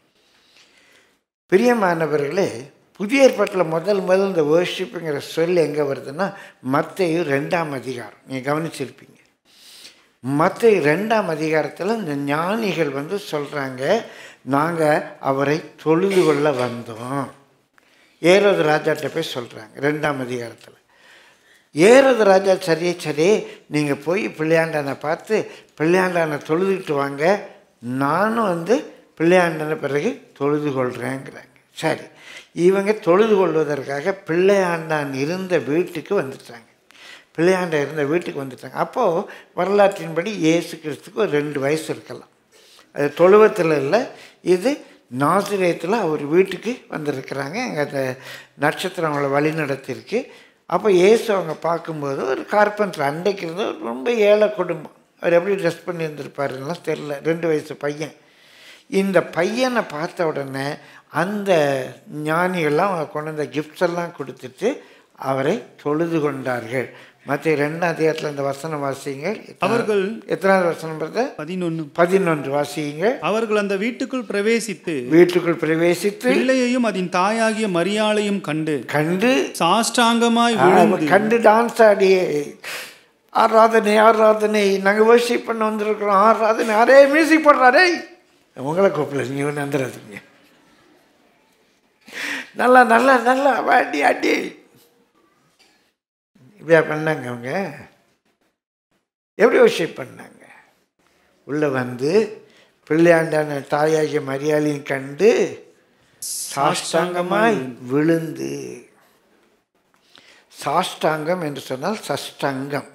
பிரியமானவர்களே, புதிய ஏற்பாட்டில் முதல் முதல் இந்த வர்ஷிப்புங்கிற சொல் எங்கே வருதுன்னா மத்தேயு ரெண்டாம் அதிகாரம். நீங்கள் கவனிச்சிருப்பீங்க. மத்தேயு ரெண்டாம் அதிகாரத்தில் இந்த ஞானிகள் வந்து சொல்கிறாங்க, நாங்கள் அவரை தொழுது கொள்ள வந்தோம். ஏரோது ராஜாட்ட போய் சொல்கிறாங்க ரெண்டாம் அதிகாரத்தில். ஏரோது ராஜா சரியே சரி, நீங்கள் போய் பிள்ளையாண்டானை பார்த்து பிள்ளையாண்டானை தொழுதுகிட்டு வாங்க, நானும் வந்து பிள்ளையாண்டான பிறகு தொழுது கொள்கிறேங்கிறாங்க. சரி, இவங்க தொழுது கொள்வதற்காக பிள்ளையாண்டான் இருந்த வீட்டுக்கு வந்துட்டாங்க. பிள்ளையாண்டா இருந்த வீட்டுக்கு வந்துட்டாங்க. அப்போது வரலாற்றின்படி இயேசு கிறிஸ்துக்கு ஒரு ரெண்டு வயசு இருக்கலாம். அது தொழுவத்தில் இல்லை, இது நாசிரியத்தில் அவர் வீட்டுக்கு வந்திருக்கிறாங்க. அங்கே அந்த நட்சத்திரம் அவங்கள வழி நடத்திருக்கு. அப்போ இயேசு அவங்க பார்க்கும்போது ஒரு கார்பெண்டர், அன்றைக்கு இருந்த ரொம்ப ஏழை குடும்பம், அவர் எப்படி ட்ரெஸ் பண்ணி இருந்திருப்பாருன்னா தெரில, ரெண்டு வயசு பையன். இந்த பையனை பார்த்த உடனே அந்த ஞானிகள்லாம் அவங்க கொண்டு வந்த கிஃப்ட்ஸ் எல்லாம் கொடுத்துட்டு அவரை தொழுது கொண்டார்கள். மற்ற ரெண்டாம் அதிகாரத்தில் இந்த வசனம் வாசிங்க. அவர்கள் எத்தனாவது வசனம்? பதினொன்று பதினொன்று வாசிங்க. அவர்கள் அந்த வீட்டுக்குள் பிரவேசித்து வீட்டுக்குள் பிரவேசித்து பிள்ளையையும் அதன் தாயாகிய மரியாளையும் கண்டு கண்டு சாஷ்டாங்கமாய் கண்டு டான்ஸ் ஆடி ஆராதனை ஆராதனை நாங்கள் வர்ஷிப் பண்ண வந்திருக்கிறோம், ஆராதனை, அரே மியூசிக் போடுறாரே, உங்களை கூப்பிடல, நீ ஒன்று வந்துடுறதுங்க, நல்லா நல்லா நல்லா வாடி அடி இப்படியா பண்ணாங்க. அவங்க எப்படி வர்ஷிப் பண்ணாங்க? உள்ளே வந்து பிள்ளையாண்டான தாயாகிய மரியாதையும் கண்டு சாஷ்டாங்கமாய் விழுந்து. சாஷ்டாங்கம் என்று சொன்னால் சஷ்டங்கம்,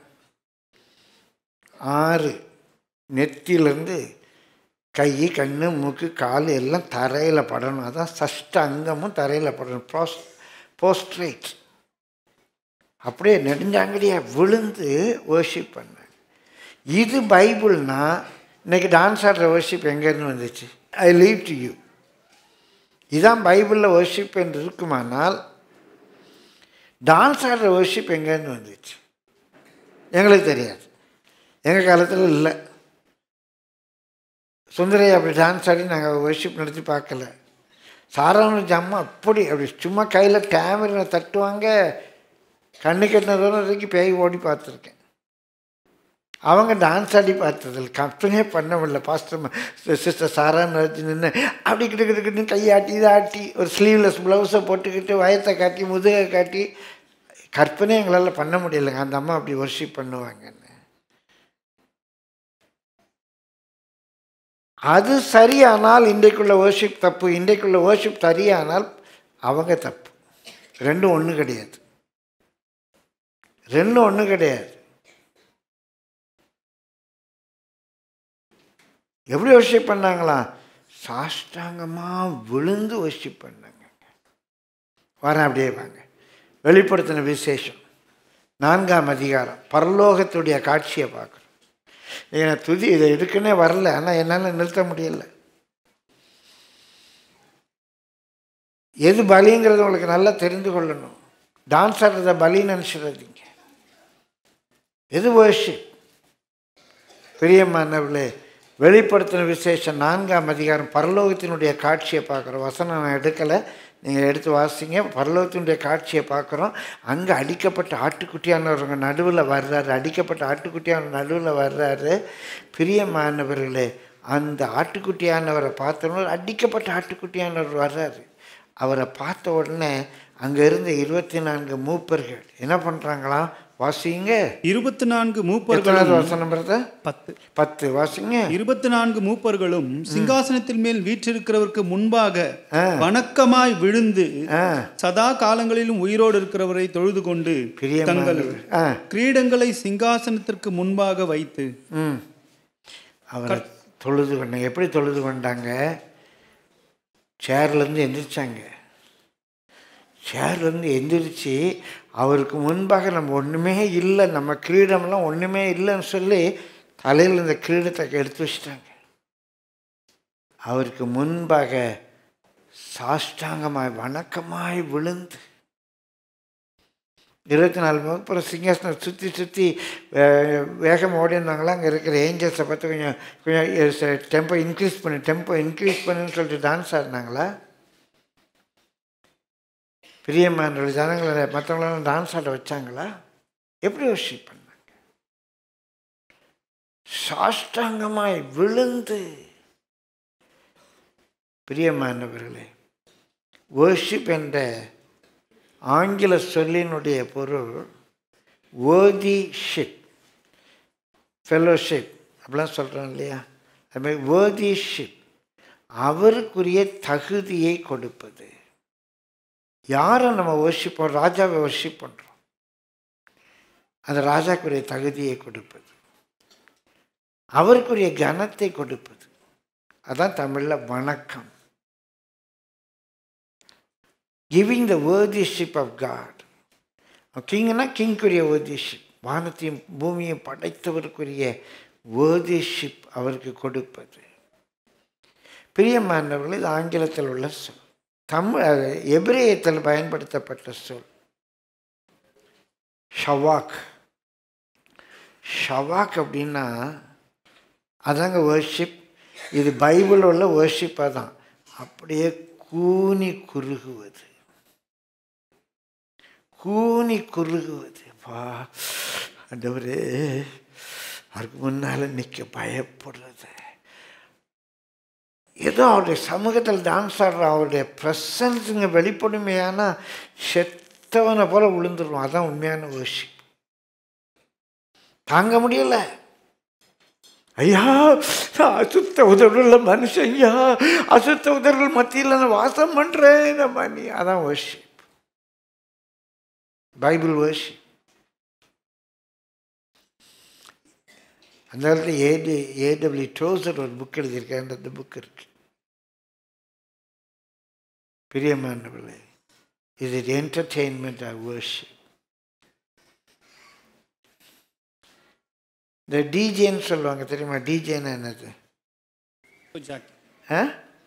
ஆறு நெத்தியிலேருந்து கை, கண், மூக்கு, கால் எல்லாம் தரையில் படணும். அதான் சஷ்டங்கமும் தரையில் படணும். ப்ரோஸ் போஸ்ட்ரேட் அப்படியே நெடுஞ்சாங்கடியாக விழுந்து வர்ஷிப் பண்ணாங்க. இது பைபிள்னா இன்றைக்கி டான்ஸ் ஆடுற வர்ஷிப் எங்கேருந்து வந்துச்சு? I leave to you. இதுதான் பைபிளில் வர்ஷிப் என்று இருக்குமானால் டான்ஸ் ஆடுற வர்ஷிப் எங்கேருந்து வந்துச்சு? எங்களுக்கு தெரியாது, எங்கள் காலத்தில் இல்லை. சுந்தரையை அப்படி டான்ஸ் ஆடி நாங்கள் வர்ஷிப் நடத்தி பார்க்கல. சாரானுடைய அம்மா அப்படி அப்படி சும்மா கையில் கேமரா தட்டுவாங்க, கண்ணு கட்டின தூரம் வரைக்கும் பேய் ஓடி பார்த்துருக்கேன். அவங்க டான்ஸ் ஆடி பார்த்ததில்ல, கற்பனே பண்ண முடியல. பாஸ்டர் சிஸ்டர் சாரான்னு வச்சு நின்று அப்படி கிட்ட கிட்ட கிட்ட கையாட்டி இதாட்டி ஒரு ஸ்லீவ்லெஸ் ப்ளவுஸை போட்டுக்கிட்டு வயத்தை காட்டி முதுகை காட்டி கற்பனை எங்களால் பண்ண முடியலைங்க. அந்த அம்மா அப்படி வர்ஷிப் பண்ணுவாங்கன்னு. அது சரியானால் இன்றைக்குள்ள வர்ஷிப் தப்பு, இன்றைக்குள்ள வர்ஷிப் சரியானால் அவங்க தப்பு. ரெண்டும் ஒன்று கிடையாது, ரெண்டும் ஒன்று கிடையாது. எப்படி வர்ஷிப் பண்ணாங்களா? சாஷ்டாங்கமாக விழுந்து வர்ஷிப் பண்ணாங்க. வரேன் அப்படியே வாங்க. வெளிப்படுத்தின விசேஷம் நான்காம் அதிகாரம் பரலோகத்துடைய காட்சியை பார்க்குறோம். ஏன்னா துதி இதை எடுக்கனே வரல, ஆனால் என்னால் நிறுத்த முடியல. எது பலிங்கிறது உங்களுக்கு நல்லா தெரிந்து கொள்ளணும். டான்ஸ் ஆடுறத பலின்னு நினச்சிடாதீங்க. எது வர்ஷிப்? பிரியமானவர்களே, வெளிப்படுத்தின விசேஷம் நான்காம் அதிகாரம் பரலோகத்தினுடைய காட்சியை பார்க்குறோம். வசனம் நான் எடுக்கலை, நீங்கள் எடுத்து வாசிங்க. பரலோகத்தினுடைய காட்சியை பார்க்குறோம். அங்கே அடிக்கப்பட்ட ஆட்டுக்குட்டியானவங்க நடுவில் வர்றாரு, அடிக்கப்பட்ட ஆட்டுக்குட்டியான நடுவில் வர்றாரு. பிரியமானவர்களே, அந்த ஆட்டுக்குட்டியானவரை பார்த்தோன்னா அடிக்கப்பட்ட ஆட்டுக்குட்டியானவர் வர்றாரு. அவரை பார்த்த உடனே அங்கே இருந்த இருபத்தி நான்கு மூப்பர்கள் என்ன பண்ணுறாங்களாம்? வாசிங்க. இருபத்தி நான்கு மூப்பர்களும் வசனம் பத்து பத்து வாசிங்க. இருபத்தி நான்கு மூப்பர்களும் சிங்காசனத்தின் மேல் வீற்றிருக்கிறவருக்கு முன்பாக வணக்கமாய் விழுந்து சதா காலங்களிலும் உயிரோடு இருக்கிறவரை தொழுது கொண்டு தங்கள் கிரீடங்களை சிங்காசனத்திற்கு முன்பாக வைத்து அவரை தொழுது கொண்டாங்க. எப்படி தொழுது கொண்டாங்க? சேர்லேருந்து எந்திரிச்சாங்க. சேர்லேருந்து எந்திரிச்சு அவருக்கு முன்பாக நம்ம ஒன்றுமே இல்லை, நம்ம கிரீடம்லாம் ஒன்றுமே இல்லைன்னு சொல்லி தலையில் இந்த கிரீடத்தை எடுத்து வச்சிட்டாங்க. அவருக்கு முன்பாக சாஷ்டாங்கமாய் வணக்கமாய் விழுந்து இருபத்தி நாலு அப்புறம் சிங்காசனம் சுற்றி சுற்றி வேகம் ஓடி இருந்தாங்களா. அங்கே இருக்கிற ஏஞ்சல்ஸை பார்த்து கொஞ்சம் கொஞ்சம் டெம்போ இன்க்ரீஸ் பண்ணு டெம்போ இன்க்ரீஸ் பண்ணுன்னு சொல்லிட்டு டான்ஸ் ஆடினாங்களா? பிரியமான ஜனங்களை மற்றவங்களெல்லாம் டான்ஸ் ஆட வச்சாங்களா? எப்படி வர்ஷிப் பண்ணாங்க? சாஷ்டாங்கமாய் விழுந்து. பிரியமானவர்களே, வர்ஷிப் என்ற ஆங்கில சொல்லினுடைய பொருள் வேர்திஷிப், ஃபெலோஷிப் அப்படிலாம் சொல்கிறோம் இல்லையா? அதுமாதிரி வேர்திஷிப், அவருக்குரிய தகுதியை கொடுப்பது. யாரை நம்ம வர்ஷிப் பண்ணுறோம்? ராஜாவை வர்ஷிப் பண்ணுறோம், அந்த ராஜாக்குரிய தகுதியை கொடுப்பது, அவருக்குரிய கனத்தை கொடுப்பது. அதான் தமிழில் வணக்கம். Giving the worthship of God. கிங்னா கிங்குரிய வேர்திஷிப், வானத்தையும் பூமியும் படைத்தவருக்குரிய வேர்திஷிப் அவருக்கு கொடுப்பது. பிரியமானவர்கள், இது ஆங்கிலத்தில் உள்ள சொல். தமிழ் எபிரேயத்தில் பயன்படுத்தப்பட்ட சொல் ஷவாக். ஷவாக் அப்படின்னா அதாங்க வர்ஷிப். இது பைபிள் உள்ள வர்ஷிப்பாக தான். அப்படியே கூனி குறுகுவது, கூனி குறுகுவது. பா ஆண்டவரே, அதுக்கு முன்னால் நிற்க பயப்படுறது. ஏதோ அவருடைய சமூகத்தில் டான்ஸ் ஆடுற அவருடைய ப்ரெசன்ஸுங்க வெளிப்படுமையான செத்தவனை போல விழுந்துருவோம். அதான் உண்மையான வர்ஷிப். தாங்க முடியலை. ஐயா, அசுத்த உதடுள்ள மனுஷன், ஐயா அசுத்த உதடுகள் மத்தியில் நான் வாசம் பண்ணுறேன் நம்ம நீ. அதான் வர்ஷிப், பைபிள் வர்ஷிப். அந்த காலத்தில் ஏடி ஏடபிள்யூ டோசர் ஒரு புக் எழுதியிருக்கேன். அந்த புக் இருக்கு. பிரியமானவர்களே, இது என்டர்டெயின்மெண்ட் ஆஃப் வர்ஷிப். இந்த டிஜேன்னு சொல்லுவாங்க, தெரியுமா? டிஜேன்னு என்னது? ஆ,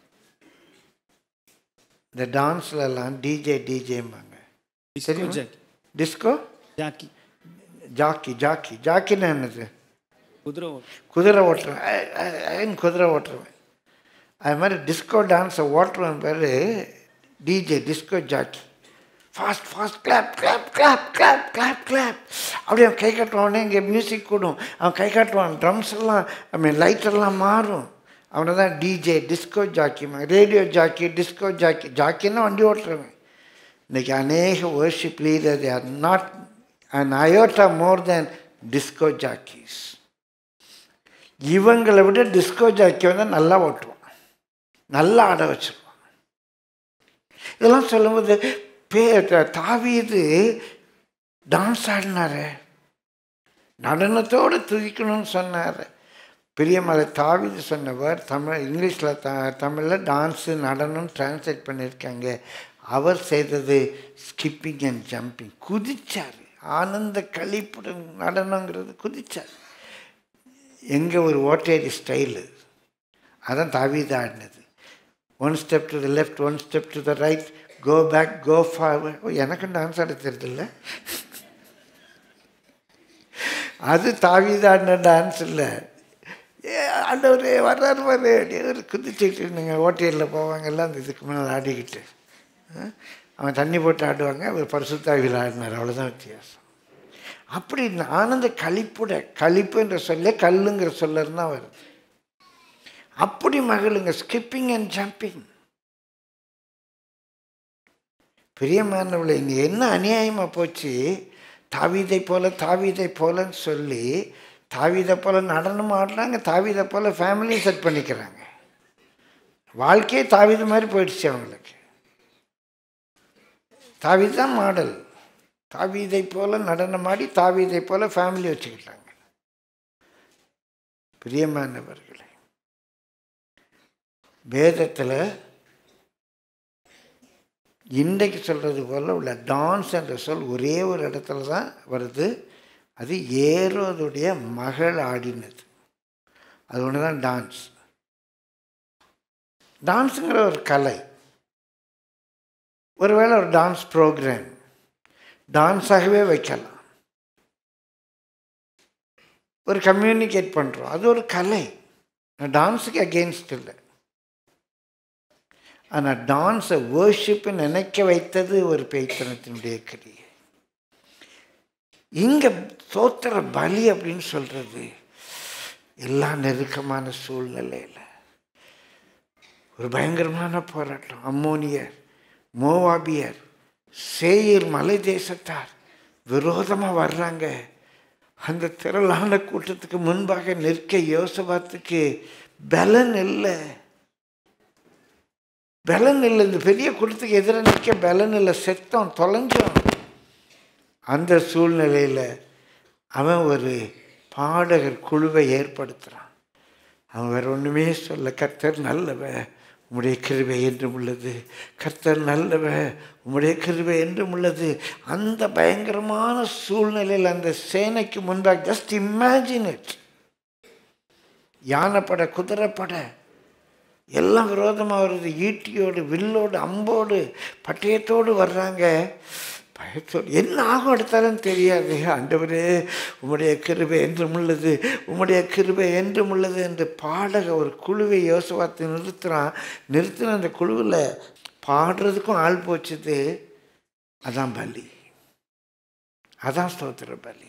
இந்த டான்ஸ்லாம் டிஜே டிஜேம்பாங்க. சரி, டிஸ்கோ ஜாக்கி. ஜாக்கி ஜாக்கி ஜாக்கின்னு என்னது? குதிரை குதிரை ஓட்டுறேன், குதிரை ஓட்டுருவேன். அது மாதிரி டிஸ்கோ டான்ஸை ஓட்டுறவன் பேர் DJ, disco jockey. Fast fast clap clap clap clap clap clap அப்படியே அவன் கை காட்டுவானே. இங்கே மியூசிக் கூடும், அவன் கை காட்டுவான், ட்ரம்ஸ் எல்லாம் ஐ மீன் லைட்டெல்லாம் மாறும். அவனை தான் DJ, disco jockey. Radio jockey, disco jockey. ஜாக்கின்னா வண்டி ஓட்டுறவன். இன்றைக்கி அநேக worship leader they are not and iota more than disco jockeys. இவங்களை விட டிஸ்கோ ஜாக்கி வந்து நல்லா ஓட்டுவான், நல்லா ஆட வச்சுருவான். இதெல்லாம் சொல்லும்போது பே தாவீது டான்ஸ் ஆடினார், நடனத்தோடு துதிக்கணும்னு சொன்னார். பெரிய மலை தாவீது சொன்னவர் தமிழ் இங்கிலீஷில் த தமிழில் டான்ஸு நடனம் டிரான்ஸ்லேட் பண்ணியிருக்காங்க. அவர் செய்தது ஸ்கிப்பிங் அண்ட் ஜம்பிங், குதிச்சார். ஆனந்த கழிப்புடன் நடனங்கிறது குதிச்சார். எங்கே ஒரு ஓட்டேரி ஸ்டைலு, அதான் தாவீது ஆடினது. One step to the left, one step to the right, go back, go forward. எனக்கும் டான்ஸ் ஆட தெரியுதில்ல, அது தாவீது ஆடின டான்ஸ் இல்லை. ஆண்டவர் வர்றாரு வர்ற ஒரு குதிச்சுட்டு இருந்துங்க. ஓட்டையில் போவாங்க எல்லாம் அந்த இதுக்கு மேலே ஆடிக்கிட்டு. அவன் தண்ணி போட்டு ஆடுவாங்க, அவர் பரிசுத்தாவியில் ஆடினார், அவ்வளோதான் வித்தியாசம். அப்படி ஆனந்த களிப்புட, களிப்பு என்ற சொல்ல கல்லுங்கிற சொல்லர் தான் வருது. அப்படி மகளுங்க ஸ்கிப்பிங் அண்ட் ஜம்பிங். பிரியமானவளை, இங்கே என்ன அநியாயமாக போச்சு. தாவீதை போல தாவீதை போலன்னு சொல்லி தாவீதை போல நடனம் ஆடுறாங்க, தாவீதை போல ஃபேமிலியும் செட் பண்ணிக்கிறாங்க. வாழ்க்கையே தாவீது மாதிரி போயிடுச்சு அவங்களுக்கு. தாவீது தான் மாடல். தாவீதை போல நடனம் ஆடி தாவீதை போல ஃபேமிலி வச்சுக்கிட்டாங்க. பிரியமானவர்களே, வேதத்தில் இன்றைக்கு சொல்கிறது போல் உள்ள டான்ஸ் என்ற சொல் ஒரே ஒரு இடத்துல தான் வருது. அது ஏரோதுடைய மகள் ஆடினது. அது ஒன்று தான் டான்ஸ். டான்ஸுங்கிற ஒரு கலை. ஒருவேளை ஒரு டான்ஸ் ப்ரோக்ராம் டான்ஸாகவே வைக்கலாம். ஒரு கம்யூனிகேட் பண்ணுறோம், அது ஒரு கலை. டான்ஸுக்கு அகெயின்ஸ்ட் இல்லை. ஆனால் டான்ஸை வர்ஷிப்பு நினைக்க வைத்தது ஒரு பேய்த்தனத்தினுடைய கிரியை. இங்கே சோத்திர பலி அப்படின்னு சொல்கிறது எல்லா நெருக்கமான சூழ்நிலையில் ஒரு பயங்கரமான போராட்டம். அம்மோனியர், மோவாபியர், சேயீர் மலை தேசத்தார் விரோதமாக வர்றாங்க. அந்த திரளான கூட்டத்துக்கு முன்பாக நிற்க யோசபாத்துக்கு பலன் இல்லை. பலன் இல்லை. இந்த பெரிய கூட்டத்துக்கு எதிராக நிற்க பலன் இல்லை. செத்தம் தொலைஞ்சோம். அந்த சூழ்நிலையில் அவன் ஒரு பாடகர் குழுவை ஏற்படுத்துகிறான். அவன் வேறு ஒன்றுமே சொல்ல, கர்த்தர் நல்லவ, உம்முடைய கிருபை என்றும் உள்ளது, கர்த்தர் நல்லவ, உம்முடைய கிருபை என்றும் உள்ளது. அந்த பயங்கரமான சூழ்நிலையில் அந்த சேனைக்கு முன்பாக ஜஸ்ட் இமேஜின் இட். யானைப்பட, குதிரைப்பட எல்லாம் விரோதமாக வருது. ஈட்டியோடு, வில்லோடு, அம்போடு, பட்டயத்தோடு வர்றாங்க. பயத்தோடு என்ன ஆகும் எடுத்தாலும் தெரியாது. ஆண்டவரே உம்முடைய கிருபை என்றும் உள்ளது, உம்முடைய கிருபை என்றும் உள்ளது என்று பாடக ஒரு குழுவை யோசபாத்து நிறுத்துகிறான். நிறுத்தின அந்த குழுவில் பாடுறதுக்கும் ஆள் போச்சுது. அதான் பலி, அதான் ஸ்தோத்திர பலி.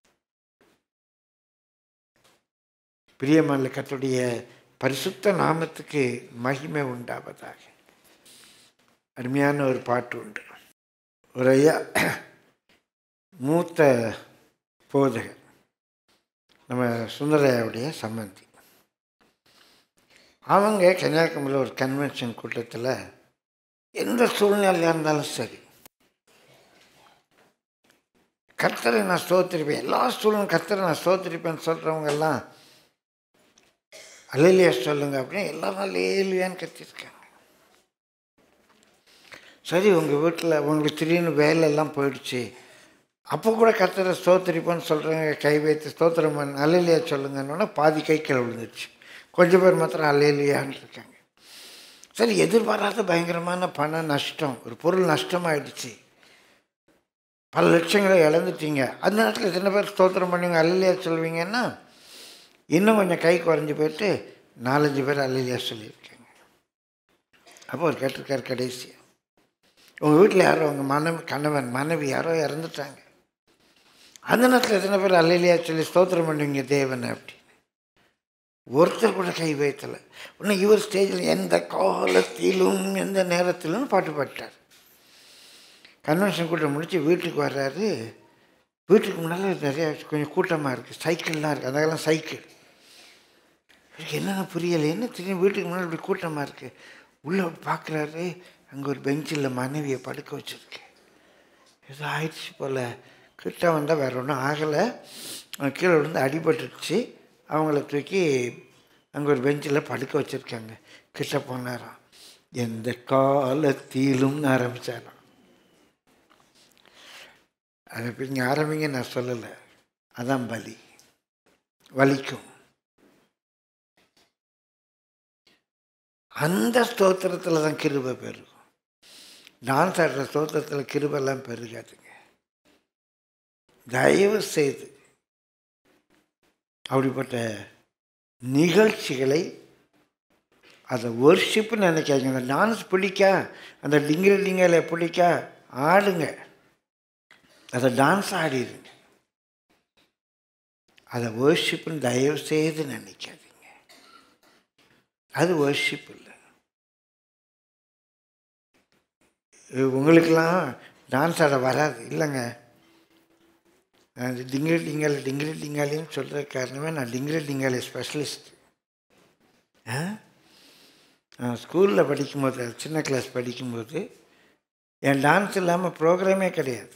பிரியமான கர்த்தருடைய பரிசுத்த நாமத்துக்கு மகிமை உண்டாவதாக. அருமையான ஒரு பாட்டு உண்டு. ஒரு ஐயா மூத்த போதகர், நம்ம சுந்தரையாவுடைய சம்பந்தி. அவங்க கன்னியாகுமரியில் ஒரு கன்வென்ஷன் கூட்டத்தில் எந்த சூழ்நிலையாக இருந்தாலும் சரி கர்த்தரை நான் ஸ்தோத்திரிப்பேன், எல்லா சூழ்நிலை கர்த்தரை நான் ஸ்தோத்திரிப்பேன்னு சொல்கிறவங்கெல்லாம் அல்லேலூயா சொல்லுங்க அப்படின்னு எல்லாரும் அல்லேலூயான்னு கத்திருக்காங்க. சரி, உங்கள் வீட்டில் உங்களுக்கு திடீர்னு வேலையெல்லாம் போயிடுச்சு, அப்போ கூட கர்த்தரை ஸ்தோத்திரிப்போன்னு சொல்கிறவங்க கை வைத்து ஸ்தோத்திரம் பண்ண அல்லேலூயா சொல்லுங்கன்னா பாதி கை கீழே விழுந்துருச்சு. கொஞ்சம் பேர் மாத்திரம் அல்லேலூயான்னு இருக்காங்க. சரி, எதிர்பாராத பயங்கரமான பண நஷ்டம், ஒரு பொருள் நஷ்டமாயிடுச்சு, பல லட்சங்களை இழந்துட்டீங்க. அந்த நேரத்தில் எத்தனை பேர் ஸ்தோத்திரம் பண்ணுவீங்க, அல்லேலூயா சொல்லுவீங்கன்னா இன்னும் கொஞ்சம் கை குறைஞ்சி போயிட்டு நாலஞ்சு பேர் அல்லேலூயா சொல்லியிருக்காங்க. அப்போ அவர் கேட்டிருக்கார் கடைசி, உங்கள் வீட்டில் யாரோ உங்கள் மனைவி கணவன் மனைவி யாரோ இறந்துட்டாங்க, அந்த நேரத்தில் எத்தனை பேர் அல்லையா சொல்லி ஸ்தோத்திரம் பண்ணுவீங்க தேவனை அப்படின்னு. ஒருத்தர் கூட கை வைத்தலை. உடனே இவர் ஸ்டேஜில் எந்த காலத்திலும் எந்த நேரத்திலும் பாட்டு பாட்டார். கன்வென்ஷன் கூட்டம் முடித்து வீட்டுக்கு வர்றாரு. வீட்டுக்கு முன்னால் நிறையா கொஞ்சம் கூட்டமாக இருக்குது, சைக்கிள்லாம் இருக்குது, அதெல்லாம் சைக்கிள். எனக்கு என்னென்ன புரியலை, என்ன தெரியும் வீட்டுக்கு முன்னாடி இப்படி கூட்டமாக இருக்குது. உள்ளே பார்க்குறாரு, அங்கே ஒரு பெஞ்சில் மனைவியை படுக்க வச்சுருக்கு. ஏதோ ஆயிடுச்சு போல். கிட்ட வந்தால் வேறு ஒன்றும் ஆகலை, கீழே விழுந்து அடிபட்டுருச்சு. அவங்கள தூக்கி அங்கே ஒரு பெஞ்சில் படுக்க வச்சுருக்காங்க. கிட்ட போனாராம். எந்த காலத்திலும் ஆரம்பித்தாராம். அதை பிடிங்க ஆரம்பிங்க நான் சொல்லலை, அதான் பலி. வலிக்கும். அந்த ஸ்தோத்திரத்தில் தான் கிருபை பெருகும். டான்ஸ் ஆடுற ஸ்தோத்திரத்தில் கிருபெல்லாம் பெருகாதுங்க. தயவு செய்து அப்படிப்பட்ட நிகழ்ச்சிகளை அதை ஒர்ஷிப்புன்னு நினைக்காதீங்க. அந்த டான்ஸ் பிடிக்கா, அந்த டிங்கிரி டிங்கலை பிடிக்கா, ஆடுங்க, அதை டான்ஸ் ஆடிடுங்க. அதை ஒர்ஷிப்புன்னு தயவு செய்து நினைக்காதீங்க. அது ஒர்ஷிப் இல்லை. உங்களுக்கெல்லாம் டான்ஸ் ஆட வராது இல்லைங்க. அது டிங்கிரி டிங்காலி டிங்கிரி டிங்காலின்னு சொல்கிற காரணமே நான் டிங்கிரி டிங்காலி ஸ்பெஷலிஸ்ட். ஸ்கூலில் படிக்கும்போது, சின்ன கிளாஸ் படிக்கும்போது என் டான்ஸ் இல்லாமல் ப்ரோக்ராமே கிடையாது.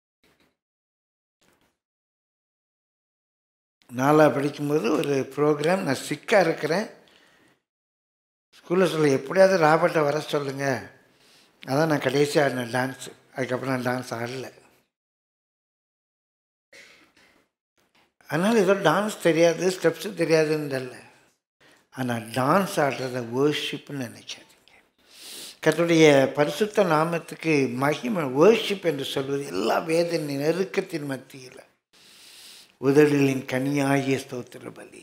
நாலாக படிக்கும்போது ஒரு ப்ரோக்ராம், நான் சிக்காக இருக்கிறேன். ஸ்கூலில் சொல்ல எப்படியாவது ராபர்ட்டை வர சொல்லுங்கள். அதான் நான் கடைசி ஆடினேன் டான்ஸு. அதுக்கப்புறம் நான் டான்ஸ் ஆடலை. அதனால் ஏதோ டான்ஸ் தெரியாது, ஸ்டெப்ஸு தெரியாதுன்னு இல்லை. ஆனால் டான்ஸ் ஆடுறத வர்ஷிப்னு நினைக்காதீங்க. கர்த்தருடைய பரிசுத்த நாமத்துக்கு மகிமை. வர்ஷிப் என்று சொல்வது எல்லா வேத நெருக்கத்தின் மத்தியில் உதடுகளின் கனியாகிய ஸ்தோத்திர பலி.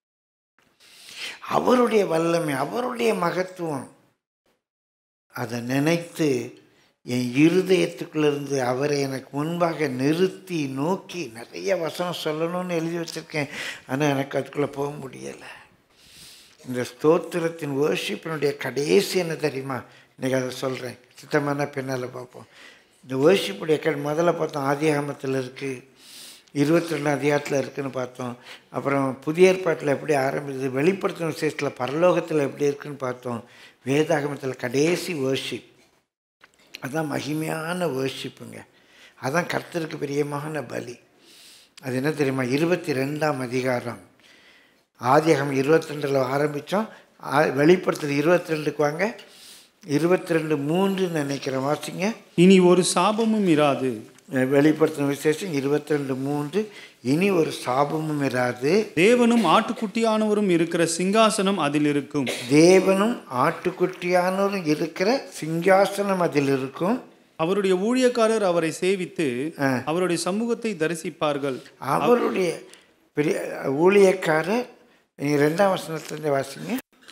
அவருடைய வல்லமை, அவருடைய மகத்துவம், அதை நினைத்து என் இருதயத்துக்குள்ளேருந்து அவரை எனக்கு முன்பாக நிறுத்தி நோக்கி நிறைய வசனம் சொல்லணும்னு எழுதி வச்சுருக்கேன். ஆனால் எனக்கு அதுக்குள்ளே போக முடியலை. இந்த ஸ்தோத்திரத்தின் வர்ஷிப்பினுடைய கடைசி என்ன தெரியுமா? இன்றைக்கி அதை சொல்கிறேன், சித்தமான பின்னால் பார்ப்போம். இந்த வர்ஷிப்புடைய க முதல்ல பார்த்தோம் ஆதியாகமத்தில் இருக்குது, இருபத்தி ரெண்டாம் அதிகாரத்தில் இருக்குதுன்னு பார்த்தோம். அப்புறம் புதிய ஏற்பாட்டில் எப்படி ஆரம்பிச்சது, வெளிப்படுத்தின விசேஷத்தில் பரலோகத்தில் எப்படி இருக்குதுன்னு பார்த்தோம். வேதாகமத்தில் கடைசி வர்ஷிப், அதுதான் மகிமையான வர்ஷிப்புங்க. அதுதான் கர்த்தருக்கு பிரியமான பலி. அது என்ன தெரியுமா? இருபத்தி ரெண்டாம் அதிகாரம், ஆதியாகமம் இருபத்தி ரெண்டில் ஆரம்பித்தோம், வெளிப்படுத்துறது இருபத்தி ரெண்டுக்கு வாங்க. இருபத்தி ரெண்டு மூன்றுன்னு நினைக்கிறேன், வாசிங்க. இனி ஒரு சாபமும் இராது. வெளிப்படுத்தின விசேஷம் இருபத்தி ரெண்டு மூன்று. இனி ஒரு சாபமும் இராது. தேவனும் ஆட்டுக்குட்டியானவரும் இருக்கிற சிங்காசனம் அதில் இருக்கும். தேவனும் ஆட்டுக்குட்டியானவரும் இருக்கிற சிங்காசனம் அதில் இருக்கும். அவருடைய ஊழியக்காரர் அவரை சேவித்து அவருடைய சமூகத்தை தரிசிப்பார்கள். அவருடைய பெரிய ஊழியக்காரர், நீங்கள் ரெண்டாம் வசனத்திலிருந்து வாசிங்க.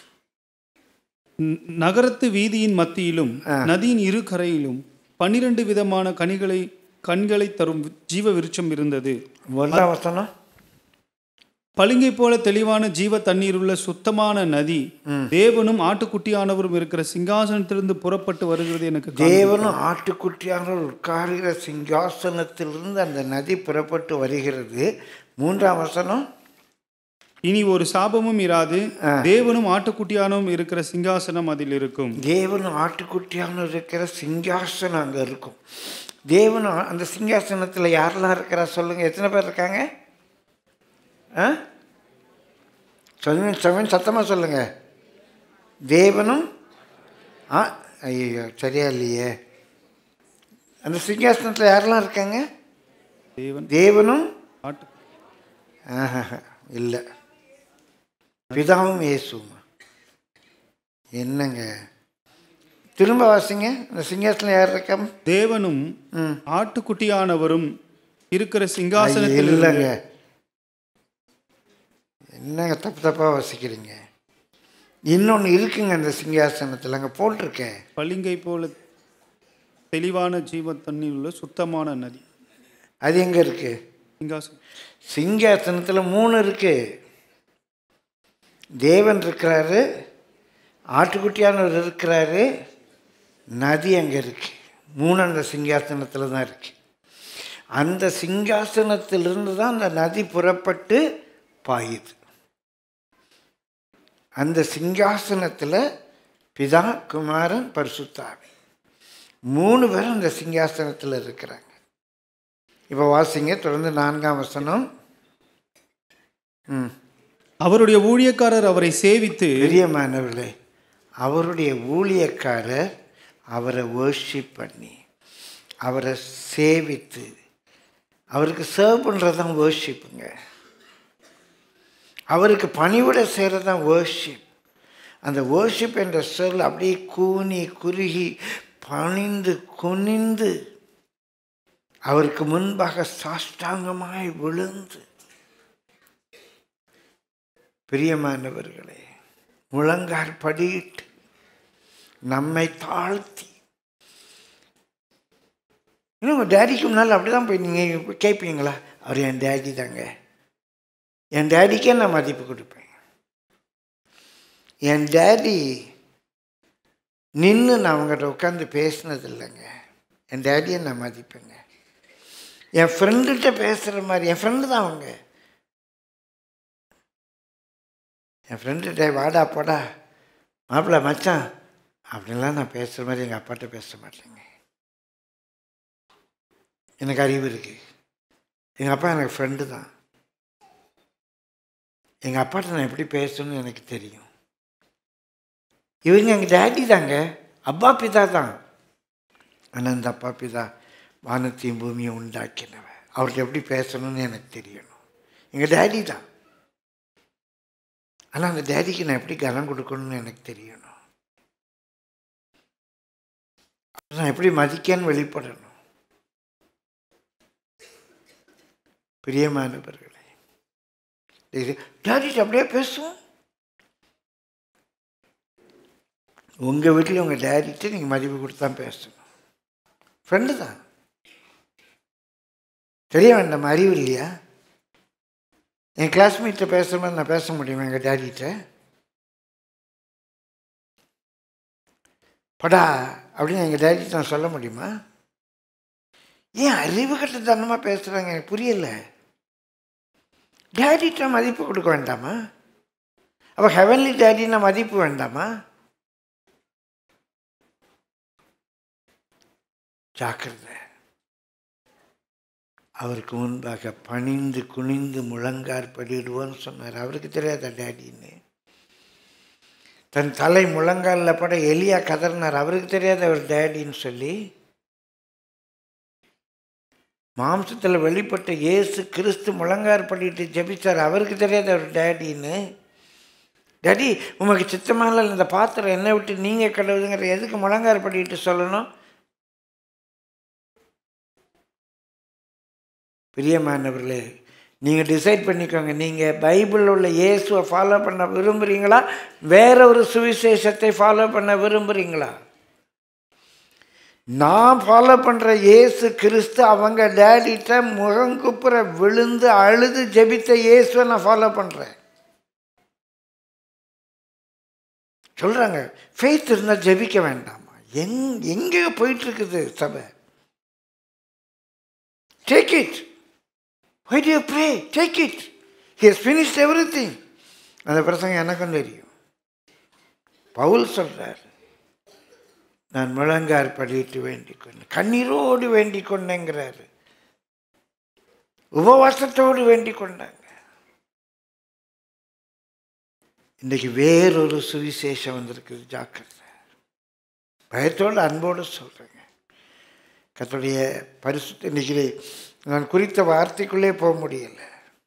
நகரத்து வீதியின் மத்தியிலும் நதியின் இரு கரையிலும் பன்னிரண்டு விதமான கனிகளை கண்களை தரும் ஜீவ விருட்சம் இருந்தது. ஒன்றாம் வசனம். பளிங்கை போல தெளிவான ஜீவ தண்ணீர் உள்ள சுத்தமான நதி தேவனும் ஆட்டுக்குட்டியானவரும் இருக்கிற சிங்காசனத்திலிருந்து புறப்பட்டு வருகிறது எனக்கு. தேவனும் ஆட்டுக்குட்டியானவர் உட்காருகிற சிங்காசனத்திலிருந்து அந்த நதி புறப்பட்டு வருகிறது. மூன்றாம் வசனம். இனி ஒரு சாபமும் இராது. தேவனும் ஆட்டுக்குட்டியானவரும் இருக்கிற சிங்காசனம் அதில் இருக்கும். தேவனும் ஆட்டுக்குட்டியானவர் இருக்கிற சிங்காசனம் அங்கே இருக்கும். தேவனும் அந்த சிங்காசனத்தில் யாரெல்லாம் இருக்கிறா சொல்லுங்கள், எத்தனை பேர் இருக்காங்க? ஆ சொல்லுங்க, சொல்லுங்க, சத்தமாக சொல்லுங்கள். தேவனும் ஆ ஐயோ சரியா இல்லையே. அந்த சிங்காசனத்தில் யாரெல்லாம் இருக்காங்க? தேவன் தேவனும் ஆட்டு ஆஹா இல்லை, பிதாவும் இயேசுமா. என்னங்க, திரும்ப வாசிங்க. அந்த சிங்காசனம் யார் இருக்கா? தேவனும் ஆட்டுக்குட்டியானவரும் இருக்கிற சிங்காசனத்தில். இல்லைங்க, என்னங்க தப்பு தப்பாக வாசிக்கிறீங்க. இன்னொன்று இருக்குங்க அந்த சிங்காசனத்தில், அங்கே போட்டிருக்கேன். பளிங்கை போல தெளிவான ஜீவ தண்ணீர் உள்ள சுத்தமான நதி. அது எங்கே இருக்கு? சிங்காசனம். சிங்காசனத்தில் மூணு இருக்கு. தேவன் இருக்கிறாரு, ஆட்டுக்குட்டியானவர் இருக்கிறாரு, நதி அங்கே இருக்கு. மூணு அந்த சிங்காசனத்தில் தான் இருக்கு. அந்த சிங்காசனத்திலிருந்து தான் அந்த நதி புறப்பட்டு பாயுது. அந்த சிங்காசனத்தில் பிதா, குமாரன், பரிசுத்தாவி மூணு பேரும் அந்த சிங்காசனத்தில் இருக்கிறாங்க. இப்போ வாசிங்க தொடர்ந்து நான்காம் வசனம். ம் அவருடைய ஊழியக்காரர் அவரை சேவித்து, பிரியமானவர்களே, அவருடைய ஊழியக்காரர் அவரை வர்ஷிப் பண்ணி, அவரை சேவித்து, அவருக்கு சர்வ் பண்ணுறது தான் வர்ஷிப்புங்க. அவருக்கு பணிவிட செய்கிறது தான் வர்ஷிப். அந்த வர்ஷிப் என்ற சொல் அப்படியே கூனி குறுகி பணிந்து குனிந்து அவருக்கு முன்பாக சாஷ்டாங்கமாய் விழுந்து, பிரியமானவர்களே, முழங்கால் படியிட்டு நம்மை தாழ்த்தி. இன்னும் உங்கள் டேடிக்கு முன்னால் அப்படி தான் போய் நீங்கள் கேட்பீங்களா? அவர் என் டேடி தாங்க, என் டேடிக்கே நான் மதிப்பு கொடுப்பேன். என் டேடி நின்று நான் அவங்ககிட்ட உட்காந்து பேசினது இல்லைங்க. என் டேடியை நான் மதிப்பேங்க. என் ஃப்ரெண்டுகிட்ட பேசுகிற மாதிரி, என் ஃப்ரெண்டு தான் அவங்க. என் ஃப்ரெண்டுகிட்ட வாடா போடா மாப்பிள்ள மச்சான் அப்படின்லாம் நான் பேசுகிற மாதிரி எங்கள் அப்பாட்ட பேச மாட்டேங்க. எனக்கு அறிவு இருக்குது. எங்கள் அப்பா எனக்கு ஃப்ரெண்டு தான். எங்கள் அப்பாட்ட நான் எப்படி பேசணும்னு எனக்கு தெரியும். இவங்க எங்கள் டேடி தாங்க, அப்பா பிதா தான். ஆனால் அந்த அப்பா பிதா வானத்தையும் பூமியை உண்டாக்கினவன், அவர்கிட்ட எப்படி பேசணும்னு எனக்கு தெரியணும். எங்கள் டேடி தான். ஆனால் அந்த டேடிக்கு நான் எப்படி கனம் கொடுக்கணும்னு எனக்கு தெரியணும். நான் எப்படி மதிக்கன்னு வெளிப்படணும். பிரியமானவர்களே, டேடிட்டு அப்படியே பேசுவோம். உங்கள் வீட்டில் உங்கள் டேடிட்டு நீங்கள் மதிப்பு கொடுத்து தான் பேசணும். ஃப்ரெண்டு தான். தெரிய வேண்டாம், அறிவு இல்லையா? என் கிளாஸ்மேட்டை பேசுகிற மாதிரி நான் பேச முடியுமா எங்கள் டேடிகிட்ட? படா அப்படின்னு எங்கள் டேடிகிட்ட நான் சொல்ல முடியுமா? ஏன் அறிவு கட்டத்தனமாக பேசுகிறாங்க எனக்கு புரியலை. டேடிகிட்ட மதிப்பு கொடுக்க வேண்டாமா? அப்போ ஹெவன்லி டேடின்னா மதிப்பு வேண்டாமா? ஜாக்கிரதை. அவருக்கு முன்பாக பணிந்து குனிந்து முழங்கார் படிடுவோன்னு சொன்னார். அவருக்கு தெரியாத டேடின்னு. தன் தலை முழங்காலில் பட எலியா கதறினார். அவருக்கு தெரியாத அவர் டேடின்னு சொல்லி. மாம்சத்தில் வெளிப்பட்ட இயேசு கிறிஸ்து முழங்கார் படிட்டு ஜெபிச்சார். அவருக்கு தெரியாத அவர் டேடின்னு. டேடி உமக்கு சித்தமான இந்த பாத்திரம் என்னை விட்டு நீங்கள் கடவுளுங்கிற எதுக்கு முழங்கார் படிட்டு சொல்லணும்? பிரியமானவர்களே, நீங்கள் டிசைட் பண்ணிக்கோங்க. நீங்கள் பைபிளில் உள்ள இயேசுவை ஃபாலோ பண்ண விரும்புகிறீங்களா, வேற ஒரு சுவிசேஷத்தை ஃபாலோ பண்ண விரும்புகிறீங்களா? நான் ஃபாலோ பண்ணுற இயேசு கிறிஸ்து அவங்க டேடிட்ட முகங்குப்புற விழுந்து அழுது ஜெபித்த இயேசுவை நான் ஃபாலோ பண்ணுறேன். சொல்கிறாங்க ஃபெய்த் இருந்தால் ஜெபிக்க வேண்டாமா? எங் எங்கே போயிட்டுருக்குது சபை? Take it. Why do you pray? Take it. He has finished everything. அந்த பிரசங்கம் எனக்கும் தெரியும். பவுல் சொல்றார், நான் முழங்கார் படிட்டு வேண்டிக் கொண்டேன், கண்ணீரோடு வேண்டிக் கொண்டேங்கிறாரு, உபவாசத்தோடு வேண்டிக் கொண்டாங்க. இன்றைக்கு வேறொரு சுவிசேஷம் வந்திருக்குது. ஜாக்கிரதை. பயத்தோடு அன்போடு சொல்றேங்க. கர்த்தருடைய பரிசுத்த இன்னைக்கு நான் குறித்த வார்த்தைக்குள்ளே போக முடியல.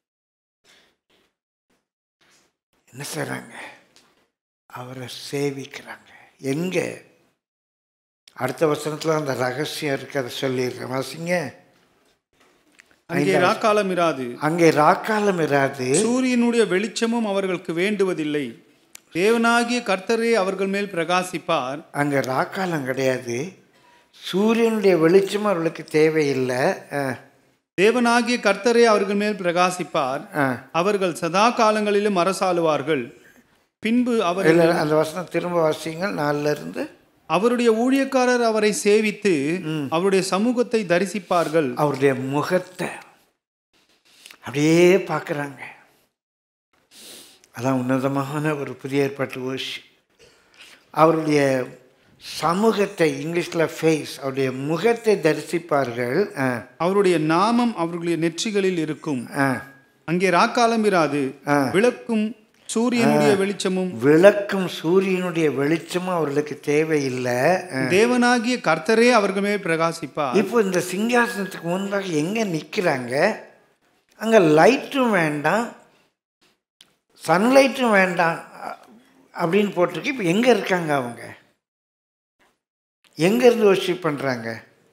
என்ன செய்றாங்க? அவரை சேவிக்கிறாங்க. எங்க? அடுத்த வசனத்துல அந்த ரகசியம் இருக்கு, அதை சொல்லிடுறேன். வாசிங்க. அங்கே ராக்காலம் இராது. அங்கே ராக்காலம் இராது. சூரியனுடைய வெளிச்சமும் அவர்களுக்கு வேண்டுவதில்லை. தேவனாகிய கர்த்தரே அவர்கள் மேல் பிரகாசிப்பார். அங்கே ராக்காலம் கிடையாது, சூரியனுடைய வெளிச்சம் அவர்களுக்கு தேவையில்லை. தேவனாகிய கர்த்தரே அவர்கள் மேல் பிரகாசிப்பார், அவர்கள் சதா காலங்களிலும் அரசாளுவார்கள். பின்பு அவர் அந்த வசனம் திரும்ப வாசிங்கள் நாலுல இருந்து. அவருடைய ஊழியக்காரர் அவரை சேவித்து அவருடைய சமூகத்தை தரிசிப்பார்கள். அவருடைய முகத்தை அப்படியே பார்க்குறாங்க. அதான் உன்னதமான ஒரு புதிய ஏற்பாட்டு ஓஷி. அவருடைய சமூகத்தை, இங்கிலீஷில் ஃபேஸ், அவருடைய முகத்தை தரிசிப்பார்கள். அவருடைய நாமம் அவர்களுடைய நெற்றிகளில் இருக்கும். அங்கே ராக்காலம் இராது, விளக்கும் சூரியனுடைய வெளிச்சமும் விளக்கும் சூரியனுடைய வெளிச்சமும் அவர்களுக்கு தேவையில்லை. தேவனாகிய கர்த்தரே அவர்கள் மேல் பிரகாசிப்பார். இப்போ இந்த சிங்காசனத்துக்கு முன்பாக எங்கே நிற்கிறாங்க? அங்கே லைட்டும் வேண்டாம், சன்லைட்டும் வேண்டாம் அப்படின்னு போட்டிருக்கு. இப்போ எங்கே இருக்காங்க அவங்க? எங்கேருந்து வர்ஷிப் பண்ணுறாங்க?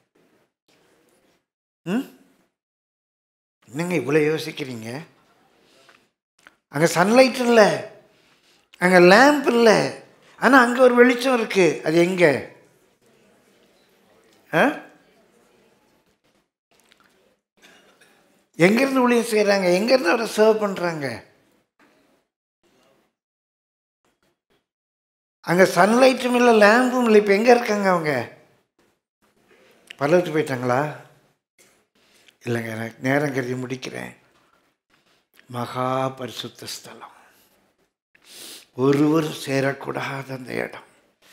ம் என்னங்க இவ்வளோ யோசிக்கிறீங்க? அங்கே சன்லைட் இல்லை, அங்கே லேம்ப் இல்லை, ஆனால் அங்கே ஒரு வெளிச்சம் இருக்குது. அது எங்கே? எங்கேருந்து ஊழியம் செய்கிறாங்க? எங்கேருந்து அவரை சர்வ் பண்ணுறாங்க? அங்கே சன்லைட்டும் இல்லை, லேம்பும் இல்லை. இப்போ எங்கே இருக்காங்க அவங்க? பரலோகத்துக்கு போயிட்டாங்களா? இல்லைங்க, எனக்கு நேரம் கருதி முடிக்கிறேன். மகா பரிசுத்த ஸ்தலம், ஒருவரும் சேரக்கூடாத அந்த இடம்.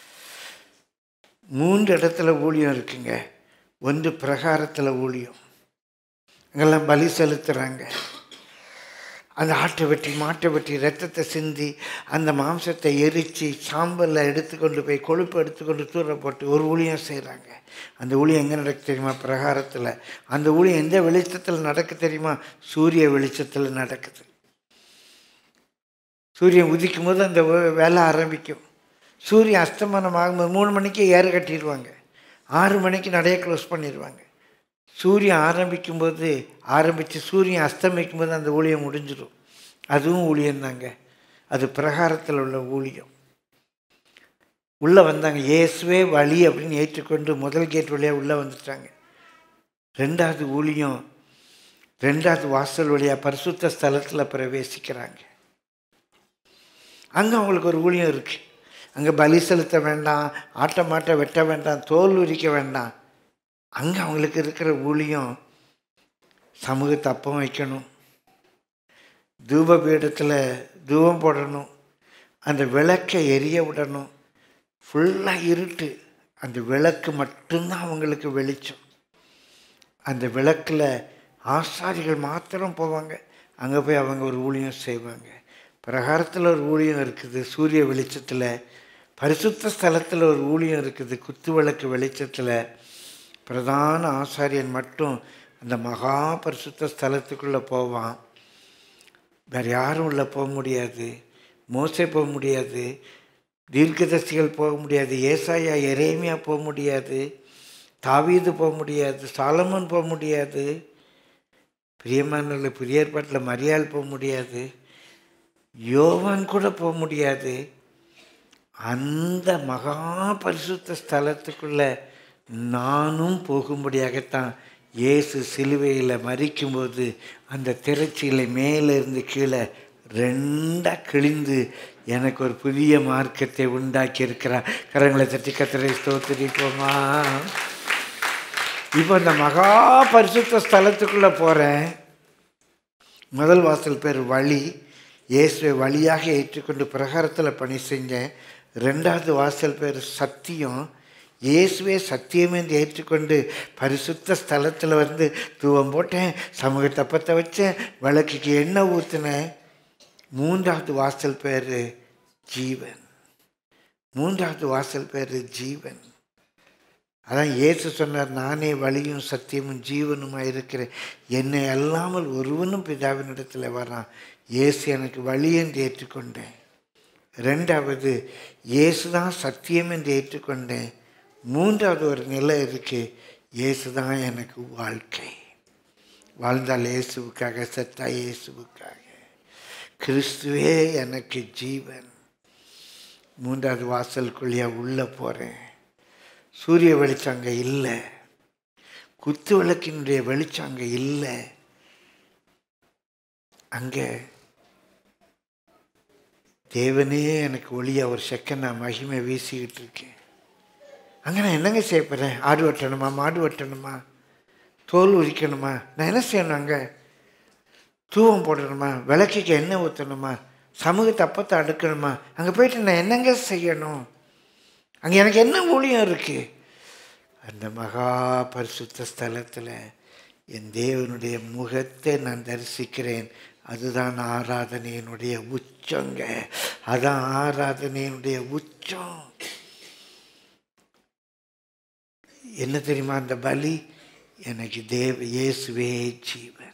மூன்று இடத்துல ஊழியம் இருக்குங்க. ஒன்று பிரகாரத்தில் ஊழியம், அங்கெல்லாம் பலி செலுத்துகிறாங்க. அந்த ஆட்டை வெட்டி மாட்டை வெட்டி ரத்தத்தை சிந்தி அந்த மாம்சத்தை எரித்து சாம்பலில் எடுத்துக்கொண்டு போய் கொழுப்பு எடுத்துக்கொண்டு தூர போட்டு ஒரு ஊழியம் செய்கிறாங்க. அந்த ஊழியம் எங்கே நடக்க தெரியுமா? பிரகாரத்தில். அந்த ஊழியம் எந்த வெளிச்சத்தில் நடக்க தெரியுமா? சூரிய வெளிச்சத்தில் நடக்குது. சூரியன் உதிக்கும் போது அந்த வேலை ஆரம்பிக்கும். சூரியன் அஸ்தமனம் ஆகும்போது மூணு மணிக்கு ஏறு கட்டிடுவாங்க, ஆறு மணிக்கு நடைய க்ளோஸ் பண்ணிடுவாங்க. சூரியன் ஆரம்பிக்கும்போது ஆரம்பித்து சூரியன் அஸ்தமிக்கும் போது அந்த ஊழியம் முடிஞ்சிடும். அதுவும் ஊழியம்தாங்க. அது பிரகாரத்தில் உள்ள ஊழியம். உள்ளே வந்தாங்க, இயேசுவே வழி அப்படின்னு ஏற்றுக்கொண்டு முதல் கேட் வழியாக உள்ளே வந்துட்டாங்க. ரெண்டாவது ஊழியம், ரெண்டாவது வாசல் வழியாக பரிசுத்த ஸ்தலத்தில் பிரவேசிக்கிறாங்க. அங்கே அவங்களுக்கு ஒரு ஊழியம் இருக்குது. அங்கே பலி செலுத்த வேண்டாம், ஆட்ட மாட்டை வெட்ட வேண்டாம், தோல் உரிக்க வேண்டாம். அங்கே அவங்களுக்கு இருக்கிற ஊழியம் சமூகத்தை அப்பம் வைக்கணும், தூப பீடத்தில் தூபம் போடணும், அந்த விளக்கை எரிய விடணும். ஃபுல்லாக இருட்டு, அந்த விளக்கு மட்டும்தான் அவங்களுக்கு வெளிச்சம். அந்த விளக்கில் ஆசாரிகள் மாத்திரம் போவாங்க. அங்கே போய் அவங்க ஒரு ஊழியம் செய்வாங்க. பிரகாரத்தில் ஒரு ஊழியம் இருக்குது சூரிய வெளிச்சத்தில், பரிசுத்த ஸ்தலத்தில் ஒரு ஊழியம் இருக்குது குத்து விளக்கு வெளிச்சத்தில். பிரதான ஆசாரியன் மட்டும் அந்த மகா பரிசுத்த ஸ்தலத்துக்குள்ளே போவான். வேறு யாரும் உள்ளே போக முடியாது. மோசே போக முடியாது, தீர்க்கதரிசிகள் போக முடியாது, ஏசாயா எரேமியா போக முடியாது, தாவீது போக முடியாது, சாலமோன் போக முடியாது, பிரியமானவர்களே புதிய ஏற்பாட்டில் மரியாள் போக முடியாது, யோவான் கூட போக முடியாது. அந்த மகா பரிசுத்த ஸ்தலத்துக்குள்ளே நானும் போகும்படியாகத்தான் இயேசு சிலுவையில் மரிக்கும்போது அந்த திரைச்சீலை மேலே இருந்து கீழே ரெண்டாக கிழிந்து எனக்கு ஒரு புதிய மார்க்கத்தை உண்டாக்கி இருக்கிறார். கரங்களை தட்டி கர்த்தரை ஸ்தோத்திரிப்போமா. இப்போ இந்த மகா பரிசுத்த ஸ்தலத்துக்குள்ளே போகிறேன். முதல் வாசல் பேர் வழி, இயேசுவை வழியாக ஏற்றுக்கொண்டு பிரகாரத்தில் பணி செஞ்சேன். ரெண்டாவது வாசல் பேர் சத்தியம், இயேசுவே சத்தியம் என்று ஏற்றுக்கொண்டு பரிசுத்த ஸ்தலத்தில் வந்து தூவம் போட்டேன், சமூகத்தை பற்ற வச்சேன், விளக்குக்கு எண்ணெய் ஊற்றினேன். மூன்றாவது வாசல் பேர் ஜீவன். மூன்றாவது வாசல் பேர் ஜீவன். அதான் இயேசு சொன்னார், நானே வழியும் சத்தியமும் ஜீவனுமாக இருக்கிறேன், என்னை அல்லாமல் ஒருவனும் பிதாவினிடத்தில் வரான். இயேசு எனக்கு வழி என்று ஏற்றுக்கொண்டேன். ரெண்டாவது இயேசு தான் சத்தியம் என்று ஏற்றுக்கொண்டேன். மூன்றாவது ஒரு நிலை இருக்குது, இயேசு தான் எனக்கு வாழ்க்கை. வாழ்ந்தால் இயேசுவுக்காக, செத்தா இயேசுவுக்காக. கிறிஸ்துவே எனக்கு ஜீவன். மூன்றாவது வாசலுக்குள்ளேயே உள்ளே போகிறேன். சூரிய வெளிச்சம் அங்கே இல்லை, குத்து விளக்கினுடைய வெளிச்சம் அங்கே இல்லை. அங்கே தேவனே எனக்கு ஒளியா ஒரு செகண்ட் நான் மகிமை வீசிக்கிட்டு இருக்கேன். அங்கே நான் என்னங்க செய்ய போகிறேன்? ஆடு வெட்டணுமா, மாடு வெட்டணுமா, தோல் உரிக்கணுமா, நான் என்ன செய்யணும்? அங்கே தூவம் போடணுமா, விளக்குக்கு எண்ணெய் ஊற்றணுமா, சமூகத்தை அப்பத்தை அடுக்கணுமா? அங்கே போயிட்டு நான் என்னங்க செய்யணும்? அங்கே எனக்கு என்ன ஊழியம் இருக்குது? அந்த மகா பரிசுத்த ஸ்தலத்தில் என் தேவனுடைய முகத்தை நான் தரிசிக்கிறேன். அதுதான் ஆராதனையினுடைய உச்சங்க. அதான் ஆராதனையினுடைய உச்சம். என்ன தெரியுமா அந்த பலி? எனக்கு தேவ இயேசுவே ஜீவன்.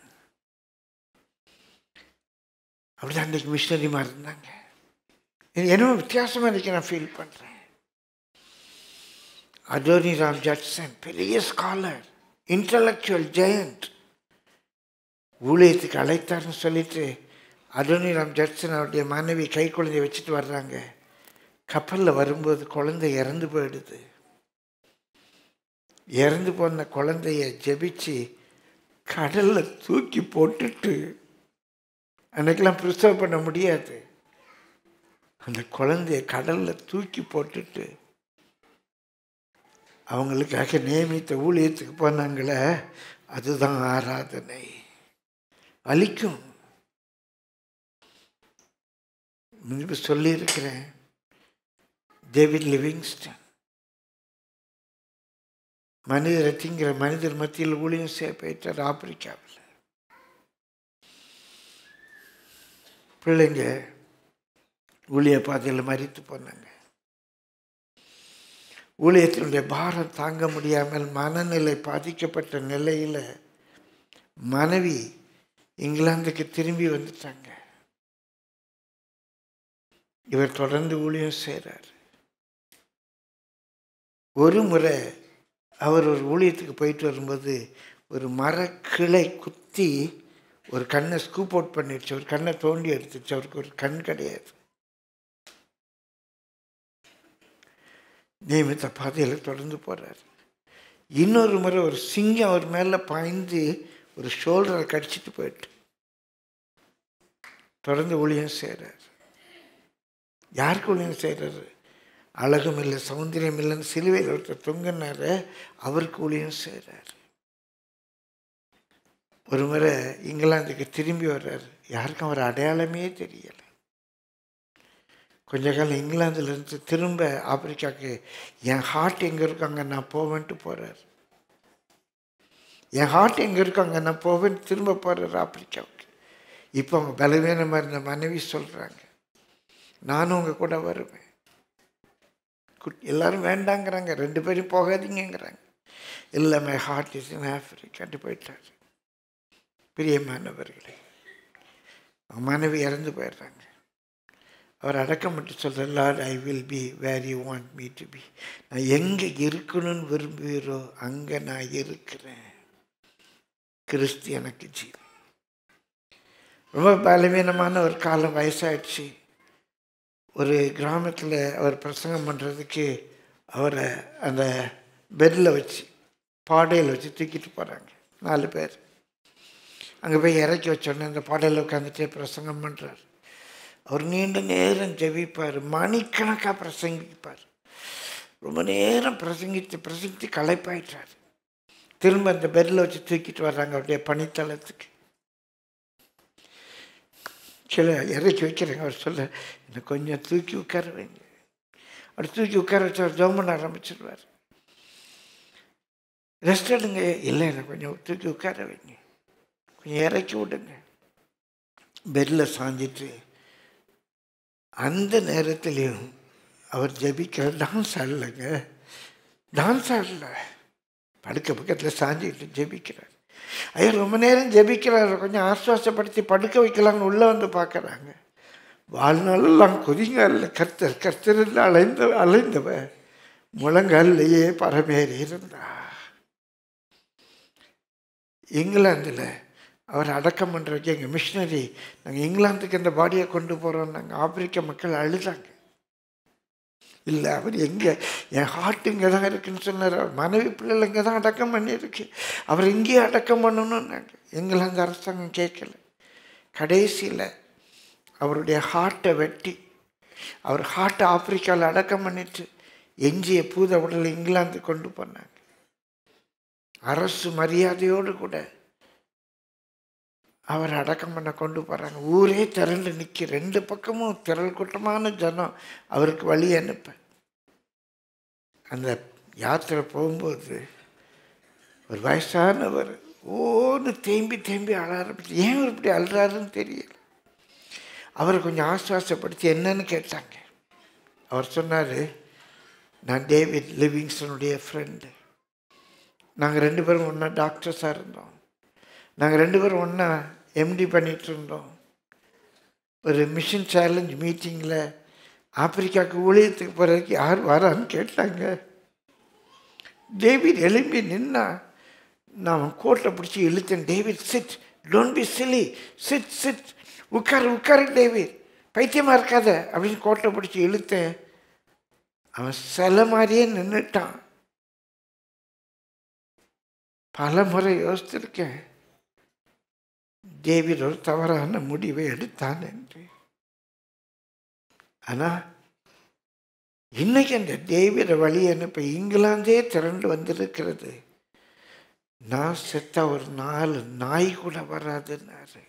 அப்படிதான் அன்றைக்கு மிஷனரிமா இருந்தாங்க. என்ன வித்தியாசமாக இன்றைக்கி நான் ஃபீல் பண்ணுறேன். அடோனிராம் ஜட்சன் பெரிய ஸ்காலர், இன்டலெக்சுவல் ஜெயண்ட், ஊழியத்துக்கு அழைத்தார்னு சொல்லிட்டு அடோனிராம் ஜட்சன் அவருடைய மனைவி கை குழந்தைய வச்சுட்டு வர்றாங்க. கப்பலில் வரும்போது குழந்தை இறந்து போயிடுது. இறந்து போன குழந்தைய ஜெபிச்சு கடலில் தூக்கி போட்டுட்டு, அன்றைக்கெல்லாம் ப்ரிசர்வ் பண்ண முடியாது, அந்த குழந்தைய கடலில் தூக்கி போட்டுட்டு அவங்களுக்காக நியமித்த ஊழியத்துக்கு போனாங்களே, அதுதான் ஆராதனை. வலிக்கும். முன்பு சொல்லியிருக்கிறேன், டேவிட் லிவிங்ஸ்டன் மனிதரை திங்கிற மனிதர் மத்தியில் ஊழியம் செய்ய போயிட்டார் ஆப்பிரிக்காவில். பிள்ளைங்க ஊழிய பாதையில் மரித்து போனாங்க. ஊழியத்தினுடைய பாரம் தாங்க முடியாமல் மனநிலை பாதிக்கப்பட்ட நிலையில் மனைவி இங்கிலாந்துக்கு திரும்பி வந்துட்டாங்க. இவர் தொடர்ந்து ஊழியம் செய்கிறார். ஒரு முறை அவர் ஒரு ஊழியத்துக்கு போயிட்டு வரும்போது ஒரு மரக்கிளை குத்தி ஒரு கண்ணை ஸ்கூப் அவுட் பண்ணிடுச்சு, ஒரு கண்ணை தோண்டி எடுத்துச்சு. அவருக்கு ஒரு கண் கிடையாது. நியமித்த பாதையில் தொடர்ந்து போகிறார். இன்னொரு முறை ஒரு சிங்கம் அவர் மேலே பாய்ந்து ஒரு ஷோல்டரை கடிச்சிட்டு போயிட்டு தொடர்ந்து ஊழியம் செய்கிறார். யாருக்கு ஊழியம் செய்கிறாரு? அழகும் இல்லை, சௌந்தரியம் இல்லைன்னு சிலுவையில் ஒருத்தர் தொங்கினார், அவருக்கு ஊழியம் செய்கிறார். ஒரு முறை இங்கிலாந்துக்கு திரும்பி வர்றார். யாருக்கும் அவர் அடையாளமே தெரியலை. கொஞ்ச காலம் இங்கிலாந்துலேருந்து திரும்ப ஆப்பிரிக்காவுக்கு, என் ஹார்ட் எங்கே இருக்கோ அங்கே நான் போவேன்ட்டு போகிறார். என் ஹார்ட் எங்கே இருக்கோ அங்கே நான் போவேன் திரும்ப போகிறார் ஆப்பிரிக்காவுக்கு. இப்போ அவங்க பலவீனமாக இருந்த மனைவி சொல்கிறாங்க, நானும் உங்கள் கூட வருவேன். எல்லாரும் வேண்டாங்கிறாங்க, ரெண்டு பேரும் போகாதீங்கிறாங்க. இல்லை, மை ஹார்ட் இஸ் இன் ஆஃப்ரிக்காட்டு போயிட்டார். பிரியமானவர்களே, அவங்க மனைவி இறந்து போயிடுறாங்க. அவர் அடக்கம் மட்டும் சொல்கிறார், Lord I will be where you want me to be. நான் எங்கே இருக்கணும்னு விரும்புகிறோ அங்கே நான் இருக்கிறேன். கிறிஸ்து எனக்கு ஜீவன். ரொம்ப பலவீனமான ஒரு காலம், வயசாகிடுச்சு. ஒரு கிராமத்தில் அவர் பிரசங்கம் பண்ணுறதுக்கு அவரை அந்த பெட்டில் வச்சு பாடையில் வச்சு தூக்கிட்டு போகிறாங்க. நாலு பேர் அங்கே போய் இறக்கி வச்சோடனே அந்த பாடையில் உட்காந்துட்டே பிரசங்கம் பண்ணுறார். அவர் நீண்ட நேரம் ஜெபிப்பார், மணிக்கணக்காக பிரசங்கிப்பார். ரொம்ப நேரம் பிரசங்கித்து பிரசங்கித்து களைப்பாயிட்டார். திரும்ப அந்த பெட்டில் வச்சு தூக்கிட்டு வர்றாங்க அவருடைய பணித்தளத்துக்கு. கீழே இறக்கி வைக்கிறாங்க. அவர் சொல்ல, என்னை கொஞ்சம் தூக்கி உட்கார வைங்க. அவர் தூக்கி உட்கார வச்சு அவர் ஜெபம் பண்ண ஆரம்பிச்சிடுவார். ரெஸ்ட் எடுங்க. இல்லை, என்னை கொஞ்சம் தூக்கி உட்கார வைங்க, கொஞ்சம் இறக்கி விடுங்க. பெட்டில் சாஞ்சிட்டு அந்த நேரத்துலேயும் அவர் ஜெபிக்கிற டான்ஸ் ஆடலைங்க, டான்ஸ் ஆடல, படுக்க பக்கத்தில் சாஞ்சிக்கிட்டு ஜெபிக்கிறார். ஐயோ, ரொம்ப நேரம் ஜெபிக்கிறார். கொஞ்சம் ஆசுவாசப்படுத்தி படுக்க வைக்கலாம்னு உள்ளே வந்து பார்க்குறாங்க. வாழ்நாளெல்லாம் கொதிங்காலில் கர்த்தர் கர்த்தர் அலைந்த அலைந்தவ முழங்காலிலேயே பரமேறி இருந்தா. இங்கிலாந்தில் அவர் அடக்கம் பண்ணுறதுக்கு எங்கள் மிஷினரி, நாங்கள் இங்கிலாந்துக்கு இந்த பாடியை கொண்டு போகிறோம், நாங்கள் ஆப்பிரிக்க மக்கள் அழுதாங்க. இல்லை, அவர் எங்கே, என் ஹார்ட் இங்கே தான் இருக்குன்னு சொன்னார். அவர் மனைவி பிள்ளைகள் இங்கே தான் அடக்கம் பண்ணியிருக்கு, அவர் இங்கேயே அடக்கம் பண்ணணும்னாங்க. இங்கிலாந்து அரசாங்கம் கேட்கல. கடைசியில் அவருடைய ஹார்ட்டை வெட்டி, அவர் ஹார்ட்டை ஆப்பிரிக்காவில் அடக்கம் பண்ணிட்டு எஞ்சிய பூத உடலை இங்கிலாந்து கொண்டு போனாங்க. அரசு மரியாதையோடு கூட அவர் அடக்கம் பண்ண கொண்டு போகிறாங்க. ஊரே திரண்டு நிற்கி, ரெண்டு பக்கமும் திரள் கூட்டமான ஜனம் அவருக்கு வழி அனுப்ப. அந்த யாத்திரை போகும்போது ஒரு வயசானவர் ஓன்னு தேம்பி தேம்பி அழ ஆரம்பிச்சு. ஏன் அவர் இப்படி அழுறாருன்னு தெரியல. அவரை கொஞ்சம் ஆசுவாசப்படுத்தி என்னன்னு கேட்டாங்க. அவர் சொன்னார், நான் டேவிட் லிவிங்ஸ்டனுடைய ஃப்ரெண்டு. நாங்கள் ரெண்டு பேரும் ஒன்றா டாக்டர்ஸாக இருந்தோம். நாங்கள் ரெண்டு பேரும் ஒன்றா எம்டி பண்ணிகிட்டு இருந்தோம். ஒரு மிஷன் சேலஞ்ச் மீட்டிங்கில் ஆப்பிரிக்காவுக்கு ஊழியத்துக்கு போகிறதுக்கு யார் வரான்னு கேட்டாங்க. டேவிட் எழும்பி நின்னா, நான் கோட்டை பிடிச்சி இழுத்தேன். David sit, don't be silly, sit sit, உட்காரு உட்காரு டேவிட், பைத்தியமாக இருக்காத அப்படின்னு கோட்டை பிடிச்சி இழுத்தேன். அவன் சில மாதிரியே நின்றுட்டான். பல முறை யோசித்திருக்கேன், டேவிட் ஒரு தவறான முடிவை எடுத்தான் என்று. ஆனால் இன்னைக்கு அந்த டேவிட வழி அனுப்ப இங்கிலாந்தே திரண்டு வந்திருக்கிறது. நான் செத்த ஒரு நாலு நாய் கூட வராதுன்னாரு.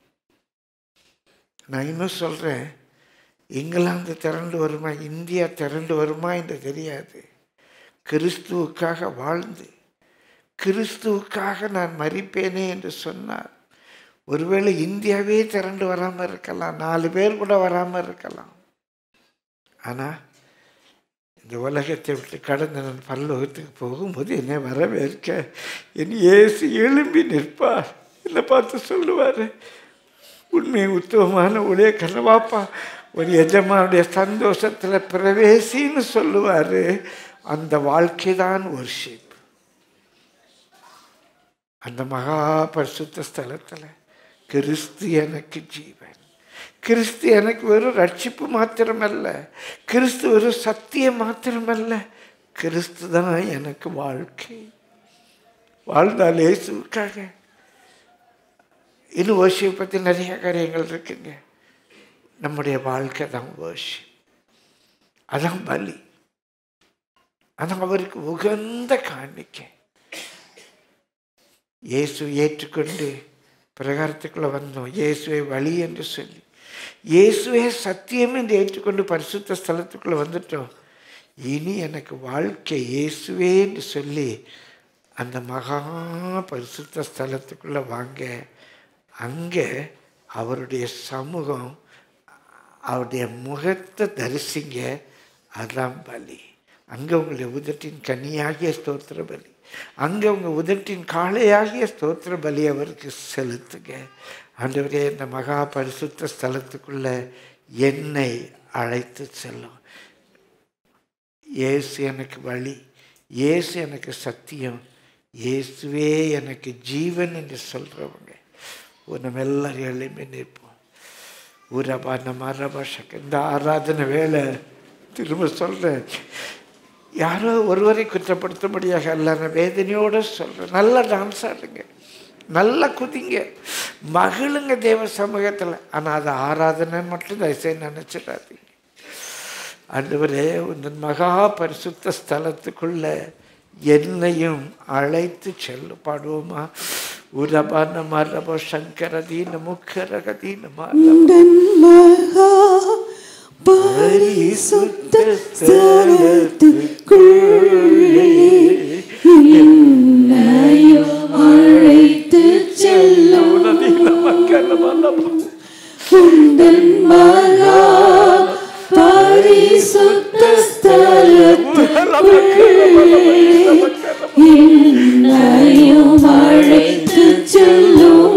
நான் இன்னும் சொல்கிறேன், இங்கிலாந்து திரண்டு வருமா, இந்தியா திரண்டு வருமா என்று தெரியாது. கிறிஸ்துவுக்காக வாழ்ந்து கிறிஸ்துவுக்காக நான் மரிப்பேனே என்று சொன்னார். ஒருவேளை இந்தியாவே திரண்டு வராமல் இருக்கலாம், நாலு பேர் கூட வராமல் இருக்கலாம். ஆனால் இந்த உலகத்தை விட்டு கடந்து நான் பரலோகத்துக்கு போகும்போது என்னை வரவேற்க என் இயேசு எழும்பி நிற்பார். என்னை பார்த்து சொல்லுவார், உண்மை உத்தமமான ஒரே கனவாப்பா, ஒரு எஜமானுடைய சந்தோஷத்தில் பிரவேசின்னு சொல்லுவார். அந்த வாழ்க்கை தான் வொர்ஷிப். அந்த மகா பரிசுத்த ஸ்தலத்தில் கிறிஸ்து எனக்கு ஜீவன், கிறிஸ்து எனக்கு வெறும் ரட்சிப்பு மாத்திரமல்ல, கிறிஸ்து வெறும் சத்தியம் மாத்திரமல்ல, கிறிஸ்து தான் எனக்கு வாழ்க்கை. வாழ்ந்தால் இயேசுவுக்காக. இன்னும் வொர்ஷிப் பற்றி நிறைய காரியங்கள் இருக்குங்க. நம்முடைய வாழ்க்கை தான் வொர்ஷிப், அதான் பலி, அதான் அவருக்கு உகந்த காணிக்கை. இயேசு ஏற்றுக்கொண்டு பிரகாரத்துக்குள்ளே வந்தோம். இயேசுவை வழி என்று சொல்லி, இயேசுவே சத்தியம் என்று ஏற்றுக்கொண்டு பரிசுத்த ஸ்தலத்துக்குள்ளே வந்துட்டோம். இனி எனக்கு வாழ்க்கை இயேசுவே என்று சொல்லி அந்த மகா பரிசுத்த ஸ்தலத்துக்குள்ளே வாங்க. அங்கே அவருடைய சமூகம், அவருடைய முகத்தை தரிசிங்க, அதான் பலி. அங்கே உங்களுடைய உதட்டின் கனியாகிய ஸ்தோத்திர பலி, அங்கே உங்கள் உதட்டின் காளையாகிய ஸ்தோத்திர பலி அவருக்கு செலுத்துங்க. ஆண்டவரே, இந்த மகா பரிசுத்த ஸ்தலத்துக்குள்ள என்னை அழைத்து செல்லும். இயேசு எனக்கு வழி, இயேசு எனக்கு சத்தியம், இயேசுவே எனக்கு ஜீவன் என்று சொல்கிறவங்க நம்ம எல்லாரும் எழுப்பி நிற்போம். ஊரபா நம்ம அரபா சக்க. இந்த ஆராதனை வேலை திரும்ப சொல்கிறேன், யாரோ ஒருவரை குற்றப்படுத்தும்படியாக அல்ல, நான் வேதனையோடு சொல்கிறேன். நல்லா டான்ஸ் ஆடுங்க, நல்லா குதிங்க, மகிழுங்க தேவ சமூகத்தில். ஆனால் அது ஆராதனை மட்டும் தயவுசெய்து நினச்சிடாதீங்க. ஆண்டவரே, இந்த மகா பரிசுத்த ஸ்தலத்துக்குள்ள என்னையும் அழைத்து செல்லு. பாடுவோமா? உரபான மரபோ சங்கரதீன முக்கரகதீன மகா பரிசுத்த ஸ்தலத்துக்குள்ளே என்னையும் அழைத்து செல்லும். உந்தன் மகா பரிசுத்த ஸ்தலத்துக்குள்ளே என்னையும் அழைத்து செல்லும்.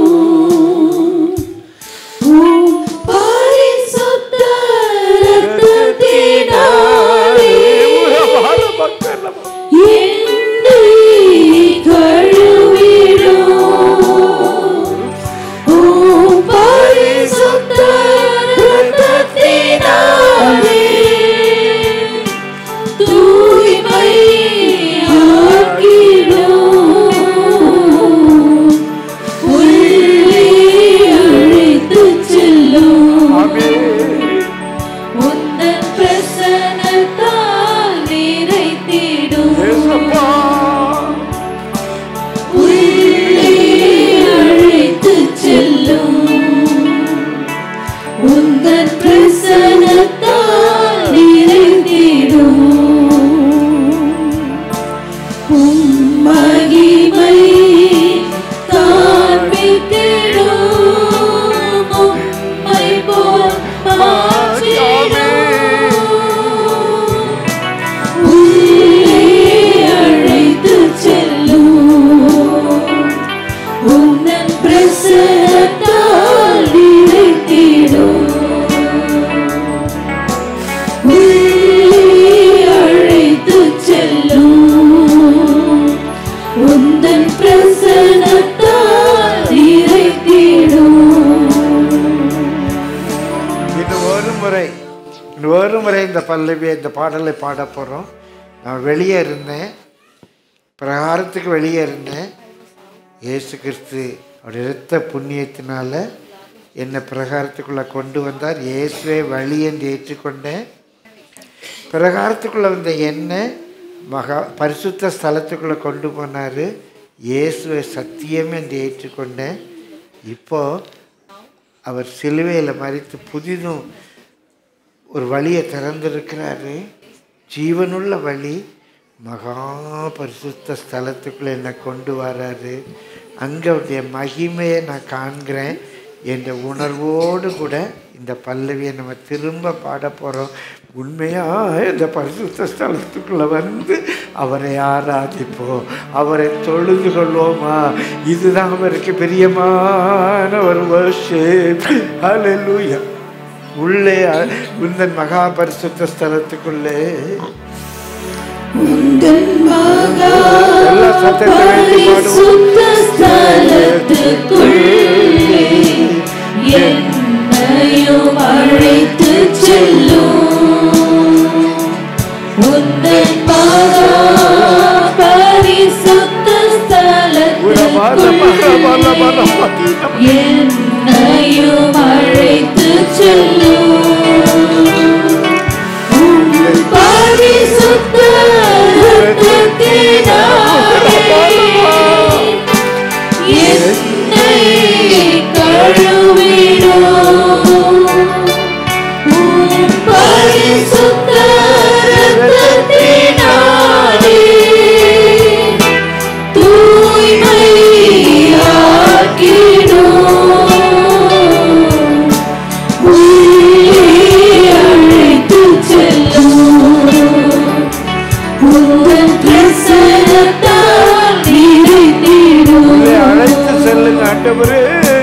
முறை இந்த பல்லவி இந்த பாடலை பாட போகிறோம். நான் வெளியே இருந்தேன், பிரகாரத்துக்கு வெளியே இருந்தேன். இயேசு கிறிஸ்து அவருடைய இரத்த புண்ணியத்தினால என்னை பிரகாரத்துக்குள்ளே கொண்டு வந்தார். இயேசுவே வழி என்று ஏற்றுக்கொண்டேன். பிரகாரத்துக்குள்ளே வந்த என்னை மகா பரிசுத்த ஸ்தலத்துக்குள்ளே கொண்டு போனார். இயேசுவை சத்தியம் என்று ஏற்றுக்கொண்டேன். இப்போது அவர் சிலுவையில் மரித்து புதிதும் ஒரு வழியை திறந்திருக்கிறாரு. ஜீவனுள்ள வழி. மகா பரிசுத்த ஸ்தலத்துக்குள்ளே என்னை கொண்டு வராரு. அங்கே அவருடைய மகிமையை நான் காண்கிறேன் என்ற உணர்வோடு கூட இந்த பல்லவியை நம்ம திரும்ப பாட போகிறோம். உண்மையாக இந்த பரிசுத்த ஸ்தலத்துக்குள்ளே வந்து அவரை ஆராதிப்போம், அவரை தொழுது கொள்வோமா. இதுதான் அவருக்கு பிரியமான ஒரு வர்ஷிப். ஹல்லேலூயா. உள்ளே உந்தன் மகா பரிசுத்த ஸ்தலத்துக்குள்ளே எல்லா சத்தத்தை வைத்து என்னையும் அழைத்து செல்லும் உந்தன் மகா பரிசுத்த ஸ்தலத்துக்குள் என்னையும் அழைத்து செல்லும் பரிசுத்த இரத்தத்தினாலே என்னை கழுவிடும். பரிசுத்த இரத்தத்தினாலே தூய்மையாக்கிடும். உள்ளே அழைத்து செல்லும் உந்தன் பிரசன்னத்தால் நிறைந்திடும். அழைத்து செல்லுங்க ஆண்டவரே.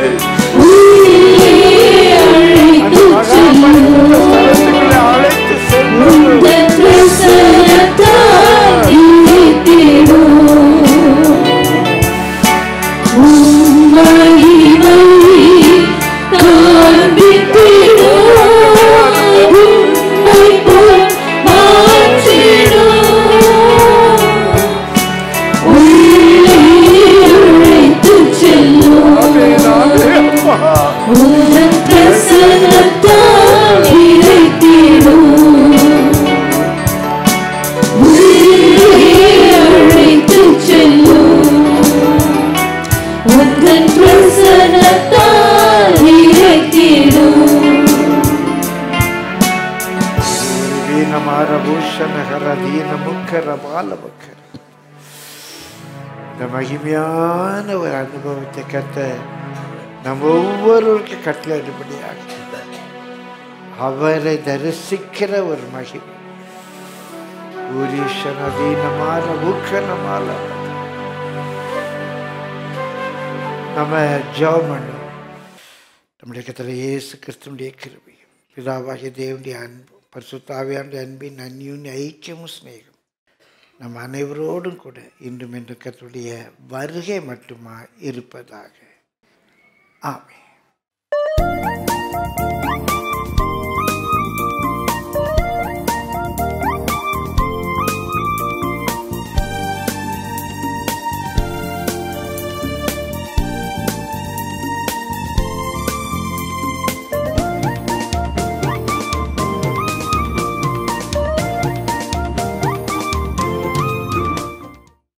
இந்த மகிமையான ஒரு அனுபவத்தை கத்த நம்ம ஒவ்வொருவருக்கு கட்டளையிடும்படியாக அவரை தரிசிக்கிற ஒரு மகிமை. ஊரீஷனதீனமான ஊக்கனமால நம்ம ஜெபம் பண்ணுவோம். நம்முடைய கர்த்தர் இயேசு கிறிஸ்துவினுடைய கிருபையும் பிதாவாகிய தேவனுடைய அன்பும் பரிசுத்த ஆவியானவருடைய அன்பின் அந்யோன்ய ஐக்கியமும் சிநேகம் நம் அனைவரோடும் கூட இன்றும் என்று கர்த்தருடைய வருகை மட்டுமா இருப்பதாக. ஆமென்.